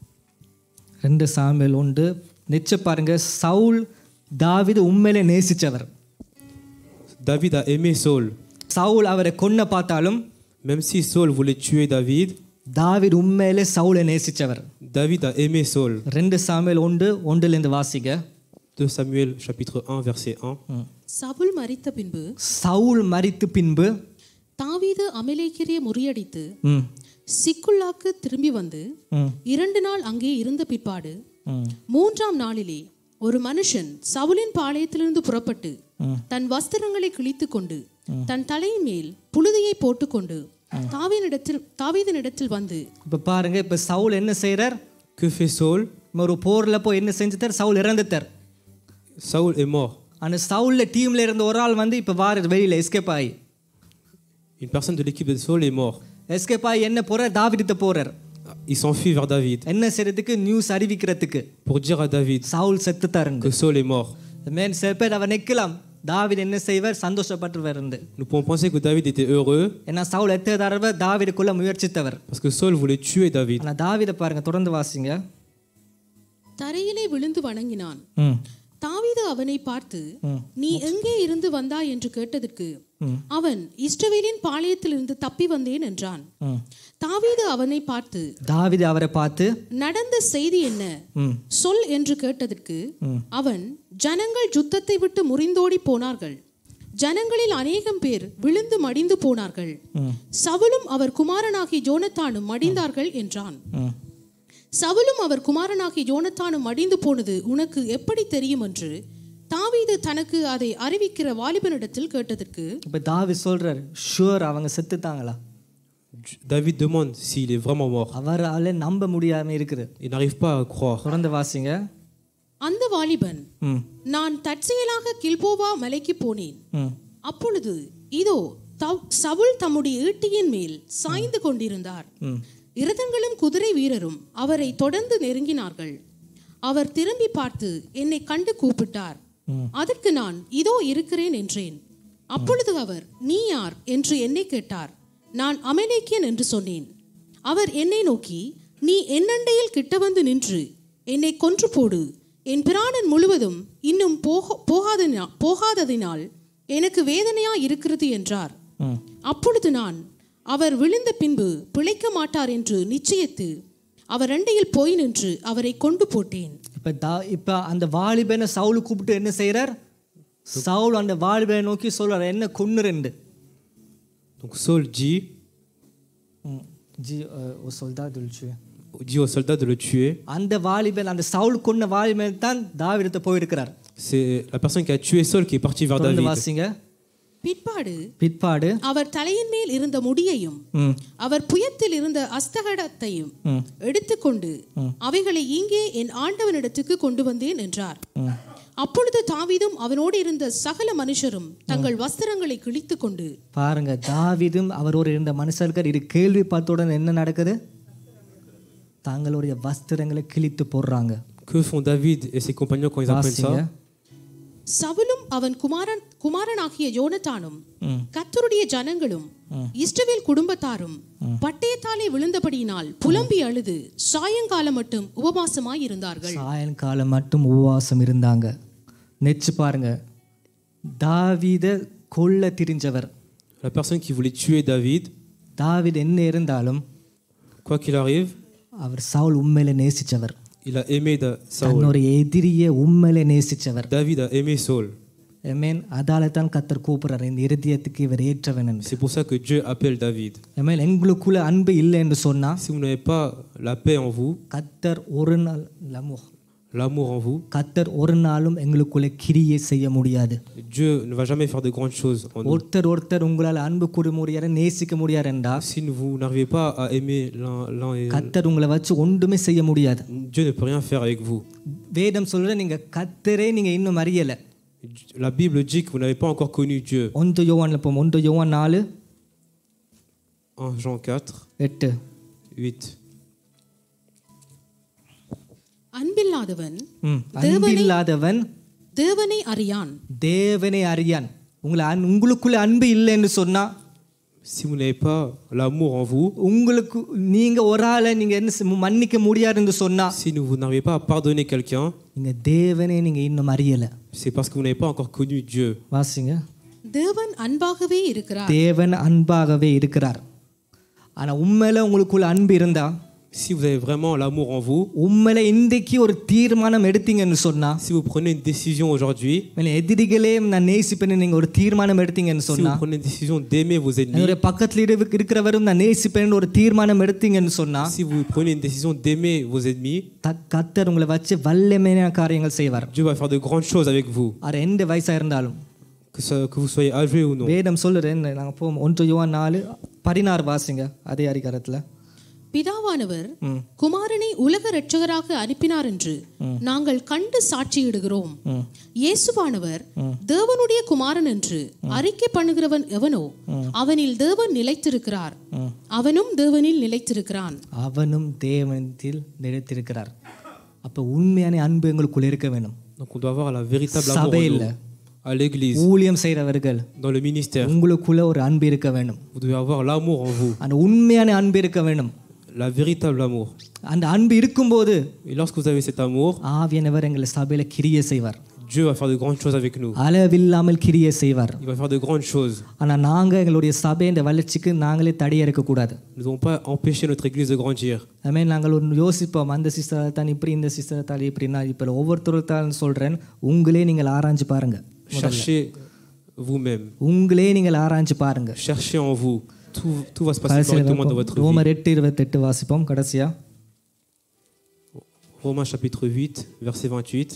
Speaker 1: 2 சாமுவேல் 1 நிச்சய பாருங்க. சவுல் தாவீது உண்மையிலே நேசிச்சவர்.
Speaker 2: David a aimé Saul.
Speaker 1: Saul அவரை கொன்ன பார்த்தாலும்,
Speaker 2: Même si Saul voulait tuer David,
Speaker 1: தாவீது உண்மையிலே சவுலை நேசிச்சவர்.
Speaker 2: David a aimé Saul.
Speaker 1: 2 Samuel 1:1 வாசிங்க.
Speaker 2: 2 Samuel chapitre 1 verset 1.
Speaker 3: சவுல் மரித்த பின்பு
Speaker 1: சவுல் மரித்த பின்பு
Speaker 3: தாவீது அமலேக்கியரை முறியடித்து சிக்குல்லாக்கு திரும்பி வந்து 2 நாள் அங்கே இருந்த பிற்பாடு 3ஆம் நாளிலே ஒரு மனுஷன் சவுலின் பாளையத்திலிருந்து புறப்பட்டு தன் வஸ்திரங்களை கிழித்து கொண்டு தன் தலையின் மேல் புழுதியை போட்டுக்கொண்டு தாவீதினிடத்தில் வந்து.
Speaker 1: இப்ப பாருங்க, இப்ப சவுல் என்ன செய்யறார்?
Speaker 2: Que fait Saul?
Speaker 1: ஒரு போர்ல போய் என்ன செஞ்சுட்டார்? சவுல் இறந்துட்டார்.
Speaker 2: Saul est mort.
Speaker 1: அந்த சவுல்ல டீம்ல இருந்த ஒரு ஆள் வந்து இப்ப வார வெளியில எஸ்கேப் ஆகி,
Speaker 2: Une personne de l'équipe de Saul est mort.
Speaker 1: Escape ஆகி என்ன போறார்? தாவீதுட்ட போறார்.
Speaker 2: Il s'enfuit vers David
Speaker 1: என்ன செய்யறதுக்கு? நியூஸ் அறிவிக்கிறதுக்கு.
Speaker 2: pour dire à David
Speaker 1: சவுல் செத்துட்டாருங்க.
Speaker 2: que Saul est mort.
Speaker 1: Man சில பேர் அவன் நிக்கலாம், தாவீது என்ன செய்வார்? சந்தோஷப்பட்டுவார்.
Speaker 2: Nous pouvons penser que David était heureux
Speaker 1: ஏன்னா சவுல் எத்தனை தடவை தாவீதுக்குள்ள முயற்சித்தவர்.
Speaker 2: parce que Saul voulait tuer David.
Speaker 1: ஆனா தாவீதை பாருங்க, தொடர்ந்து வாசிங்க.
Speaker 3: தரையிலே விழுந்து வணங்கினான். தாவீது அவனை பார்த்து, நீ எங்கே இருந்து வந்தாய் என்று கேட்டதற்கு அவன் இஸ்ரவேலின் பாளையத்திலிருந்து தப்பி வந்தேன் என்றான். தாவீது அவரை பார்த்து நடந்த செய்தி என்ன சொல் என்று கேட்டதற்கு அவன், ஜனங்கள் யுத்தத்தை விட்டு முறிந்தோடி போனார்கள், ஜனங்களில் அநேகம் பேர் விழுந்து மடிந்து போனார்கள், சவுலும் அவர் குமாரனாகிய யோனத்தானும் மடிந்தார்கள் என்றான். சவுலும் அவர் குமாரனாகிய யோனத்தானும் மடிந்து போனது உனக்கு எப்படி தெரியும் என்று தாவீது தனக்கு அதை அறிவிக்கிற வாலிபனிடத்தில் கேட்டதற்கு,
Speaker 1: இப்ப தாவீது சொல்றார், ஷூர் அவங்க செத்துட்டாங்களா?
Speaker 2: David demande s'il est vraiment mort.
Speaker 1: அவரால நம்ப முடியாம இருக்குது.
Speaker 2: Il n'arrive pas à croire.
Speaker 1: தொடர்ந்து வாசிங்க.
Speaker 3: அந்த வாலிபன், நான் தற்செயலாக கில்போவா மலைக்கு போனேன், அப்பொழுது இதோ சவுல் தம்முடைய ஈட்டியின் மேல் சாய்ந்து கொண்டிருந்தார், இரதங்களும் குதிரை வீரரும் அவரை தொடர்ந்து நெருங்கினார்கள், அவர் திரும்பி பார்த்து என்னை கண்டு கூப்பிட்டார், அதற்கு நான் இதோ இருக்கிறேன் என்றேன். அப்பொழுது அவர், நீ யார் என்று என்னை கேட்டார். நான் அமலேக்கியன் என்று சொன்னேன். அவர் என்னை நோக்கி, நீ என்னண்டையில் கிட்ட வந்து நின்று என்னை கொன்று போடு, என் பிராணன் முழுவதும் இன்னும் போகாததினால் எனக்கு வேதனையா இருக்கிறது என்றார். அப்பொழுது நான், அவர் விழுந்த பின்பு பிழைக்க மாட்டார் என்று நிச்சயித்து அவர் அண்டையில் போய் நின்று அவரை கொண்டு போட்டேன்.
Speaker 1: இப்ப அந்த வாலிபனை சவுல் கூப்பிட்டு என்ன செய்யறார்? சவுல் அந்த வாலிபனை நோக்கி சொல்றார், என்ன கொன்னுரெண்டு.
Speaker 2: Donc Saul dit
Speaker 1: au soldat de le tuer.
Speaker 2: Dit aux soldats de le tuer.
Speaker 1: அந்த வாலிபன், அந்த சவுல் கொன்ன வாலிபன் தான் தாவீதுட்ட போயிருக்கிறார்.
Speaker 2: C'est la personne qui a tué Saul qui est partie vers David.
Speaker 1: வாசிங்க.
Speaker 3: பிற்பாடு அவர் தலையின் மேல் இருந்த முடியையும் அவர் புயத்தில் இருந்த அஸ்தகடத்தையும் எடுத்துக்கொண்டு அவைகளை இங்கே என் ஆண்டவனிடத்துக்கு கொண்டு வந்தேன் என்றார். அப்பொழுது தாவீதும் அவனோடு இருந்த சகல மனுஷரும் தங்கள் வஸ்திரங்களை கிழித்து கொண்டு.
Speaker 1: பாருங்க, தாவீதும் அவரோடு இருந்த மனுஷர்கள் இது கேள்விப்பட்டவுடன் என்ன நடக்குது? தங்களுடைய வஸ்திரங்களை கிழித்து போடுறாங்க.
Speaker 2: Que font David et ses compagnons quand ils apprennent ça?
Speaker 3: சவுலும் அவன் குமாரனாகிய யோனத்தானும் கர்த்தருடைய ஜனங்களும் இஸ்ரவேல் குடும்பத்தாரும் பட்டயத்தாலே விழுந்தபடியினால் புலம்பி அழுது சாயங்காலம் மட்டும் உபவாசமாய் இருந்தார்கள்.
Speaker 1: சாயங்காலம் மட்டும் உபவாசம் இருந்தாங்க. நெச்சு பாருங்க, தாவீத கொல்ல திரிஞ்சவர்.
Speaker 2: La personne qui voulait tuer David,
Speaker 1: தாவீது என்ன இருந்தாலும்
Speaker 2: quoi qu'il arrive,
Speaker 1: அவர் சவுல் உண்மையில நேசிச்சவர்.
Speaker 2: il a aimé Saul.
Speaker 1: தன்னுடைய எதிரியை உண்மையில நேசிச்சவர்.
Speaker 2: David a aimé Saul.
Speaker 1: ஆமென். அதால தான் கர்த்தர் கூப்பிடுறார், இந்த இருதயத்துக்கு இவர் ஏற்றவன் என்று.
Speaker 2: C'est pour ça que Dieu appelle David.
Speaker 1: ஆமென். எங்களுக்குள்ள அன்பு இல்லை என்று சொன்னா,
Speaker 2: Si vous n'avez pas la paix en vous,
Speaker 1: கர்த்தர் ஒரு நாள்
Speaker 2: l'amour en vous,
Speaker 1: கர்த்தர் ஒரு நாளும் எங்களுக்குள்ள கிரியை செய்ய முடியாது.
Speaker 2: Dieu ne va jamais faire de grandes choses en nous.
Speaker 1: ஒருத்தர் உங்களால் அன்பு கூற முடியாது, நேசிக்க முடியாது என்றா,
Speaker 2: Si vous n'arrivez pas à aimer l'un et
Speaker 1: கர்த்தர் உங்களை வச்சு ஒன்றுமே செய்ய முடியாது.
Speaker 2: Dieu ne peut rien faire avec vous.
Speaker 1: வேதம் சொல்ற, நீங்க கர்த்தரே நீங்க இன்னும் அறியல.
Speaker 2: La Bible dit que vous n'avez pas encore connu Dieu.
Speaker 1: 1 யோவான்ல போம். 1 யோவான் 4
Speaker 2: 1 Jean 4
Speaker 1: 8.
Speaker 2: 8.
Speaker 3: அன்பில்லாதவன் தேவனை அறியான். உங்களுக்குள்ள அன்பு இல்லை என்று சொன்னா,
Speaker 2: si vous n'avez pas l'amour en vous,
Speaker 1: உங்களுக்கு நீங்க ஒரு ஆளை நீங்க என்ன மன்னிக்க முடியாது என்று சொன்னா,
Speaker 2: si vous n'arrivez pas à pardonner quelqu'un,
Speaker 1: நீங்க தேவனை நீங்க இன்னும் அறியல.
Speaker 2: c'est parce que vous n'avez pas encore connu Dieu.
Speaker 1: வாசிங்க.
Speaker 3: தேவன் அன்பாகவே இருக்கிறார்.
Speaker 1: தேவன் அன்பாகவே இருக்கிறார். ஆனா உண்மையில உங்களுக்குள்ள அன்பு இருந்தா,
Speaker 2: si vous avez vraiment l'amour en vous,
Speaker 1: உண்மையில இன்றைக்கு ஒரு தீர்மானம் எடுத்தீங்கன்னு சொன்னா,
Speaker 2: si vous prenez une décision aujourd'hui,
Speaker 1: எதிரிகளே நான் நேசிப்பேன்னு நீங்க ஒரு தீர்மானம் எடுத்தீங்கன்னு
Speaker 2: si
Speaker 1: சொன்னா,
Speaker 2: vous prenez une décision d'aimer vos ennemis,
Speaker 1: என்னோட பக்கத்துல இருக்கிறவரும் நான் நேசிப்பேன்னு ஒரு தீர்மானம் எடுத்தீங்கன்னு சொன்னா,
Speaker 2: si vous prenez une décision d'aimer vos ennemis,
Speaker 1: கர்த்தர் உங்களை வச்சு வல்லமையான காரியங்கள் செய்வார்.
Speaker 2: Dieu va faire de grandes choses avec vous.
Speaker 1: அது எந்த வயசா இருந்தாலும்,
Speaker 2: que vous soyez âgé ou non.
Speaker 1: வேதம் சொல்லுறேன், நாங்க போவோம். 1 யோவான் 4:16 வாசிங்க. அதே அதிகாரத்துல,
Speaker 3: பிதாவானவர் குமாரனை உலக இரட்சகராக அனுப்பினார் என்று நாங்கள் கண்டு சாட்சியிடுகிறோம். இயேசுவானவர் தேவனுடைய குமாரன் என்று அறிக்கை பண்ணுகிறவன் எவனோ அவனில் தேவன் நிலைத்திருக்கிறார், அவனும் தேவனில் நிலைத்திருக்கிறான்.
Speaker 1: அப்ப உண்மையான அன்பு எங்களுக்குள்ள இருக்க வேண்டும்.
Speaker 2: Donc on doit avoir la véritable amour en nous. À l'église,
Speaker 1: ஊழியம் செய்றவர்கள்,
Speaker 2: dans le ministère,
Speaker 1: உங்களுக்குள்ள ஒரு அன்பு இருக்க வேண்டும்.
Speaker 2: vous devez avoir l'amour en vous.
Speaker 1: அந்த உண்மையான அன்பு இருக்க வேண்டும்.
Speaker 2: La véritable amour.
Speaker 1: அந்த அன்பு இருக்கும்போது,
Speaker 2: et lorsque vous avez cet amour,
Speaker 1: ஆவியானவர் எங்களை சபையில கிரியை செய்வார்.
Speaker 2: Dieu va faire de grandes choses avec nous.
Speaker 1: அளவில்லாமல் கிரியை செய்வார்.
Speaker 2: Il va faire de grandes choses.
Speaker 1: ஆனா நாங்க எங்களுடைய சபையின் வளர்ச்சிக்கு நாங்களே தடையா இருக்க கூடாது.
Speaker 2: Nous ne devons pas empêcher notre église de grandir.
Speaker 1: ஆமென். நாங்கள் ஒரு யோசிப்போம், அந்த சிஸ்டர் தான் இப்படி, இந்த சிஸ்டர் தான் இப்படின்னா, இப்ப ஒவ்வொருத்தரும் சொல்றேன், உங்களே நீங்கள் ஆராய்ஞ்சு பாருங்க.
Speaker 2: Cherchez vous-même.
Speaker 1: உங்களே நீங்கள் ஆராய்ஞ்சு பாருங்க.
Speaker 2: Cherchez en vous. Tout va se passer correctement dans votre vie.
Speaker 1: ரோமர் 8:28 வாசிப்போம் கடைசியா.
Speaker 2: Romains chapitre 8 verset 28.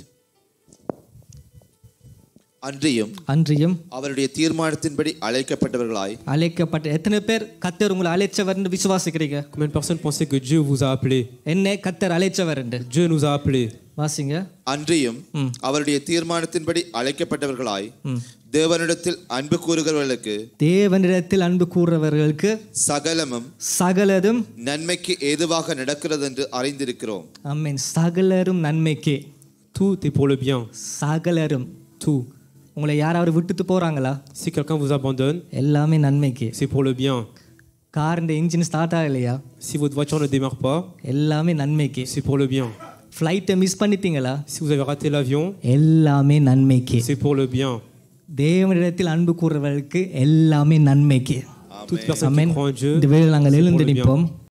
Speaker 4: அன்றியும் அவருடைய தீர்மானத்தின்படி அழைக்கப்பட்ட
Speaker 1: எத்தனை பேர் கர்த்தர் உங்களை அழைச்சவர்னு விசுவாசிக்கிறீங்க?
Speaker 2: Combien de personnes pensent que Dieu vous a appelé?
Speaker 1: என்ன கர்த்தர் அழைச்சவர்?
Speaker 2: Dieu nous a appelés.
Speaker 1: வாசிங்க.
Speaker 4: அன்றியும் அவருடைய தீர்மானத்தின்படி அழைக்கப்பட்டவர்களாய் தேவனிடத்தில் அன்பு கூறுகிறவர்களுக்கு சகலமும் நன்மைக்கு ஏதுவாக நடக்கிறது என்று அறிந்திருக்கிறோம்.
Speaker 1: ஆமென். சகலரும் நன்மைக்கே.
Speaker 2: Tout est pour le bien.
Speaker 1: சகலரும்.
Speaker 2: Tout.
Speaker 1: உங்களை யாராவது விட்டுட்டு போகிறாங்களா?
Speaker 2: Si quelqu'un vous abandonne,
Speaker 1: எல்லாமே நன்மைக்கு.
Speaker 2: c'est pour le bien.
Speaker 1: Car இந்த இன்ஜின் ஸ்டார்ட் ஆகலையா?
Speaker 2: Si votre voiture ne démarre pas,
Speaker 1: எல்லாமே நன்மைக்கு.
Speaker 2: c'est pour le bien.
Speaker 1: ஃப்ளைட்டை மிஸ் பண்ணிட்டீங்களா?
Speaker 2: Si vous avez raté l'avion,
Speaker 1: எல்லாமே நன்மைக்கு.
Speaker 2: c'est pour le bien.
Speaker 1: தேவனிடத்தில் அன்பு கூறுறவர்களுக்கு எல்லாமே நன்மைக்கு.
Speaker 2: Toute personne qui
Speaker 1: ஆமென்.
Speaker 2: croit en Dieu,
Speaker 1: இந்த வேளையில் நாங்கள்
Speaker 2: c'est
Speaker 1: எழுந்து
Speaker 2: pour le bien.
Speaker 1: நிற்போம்.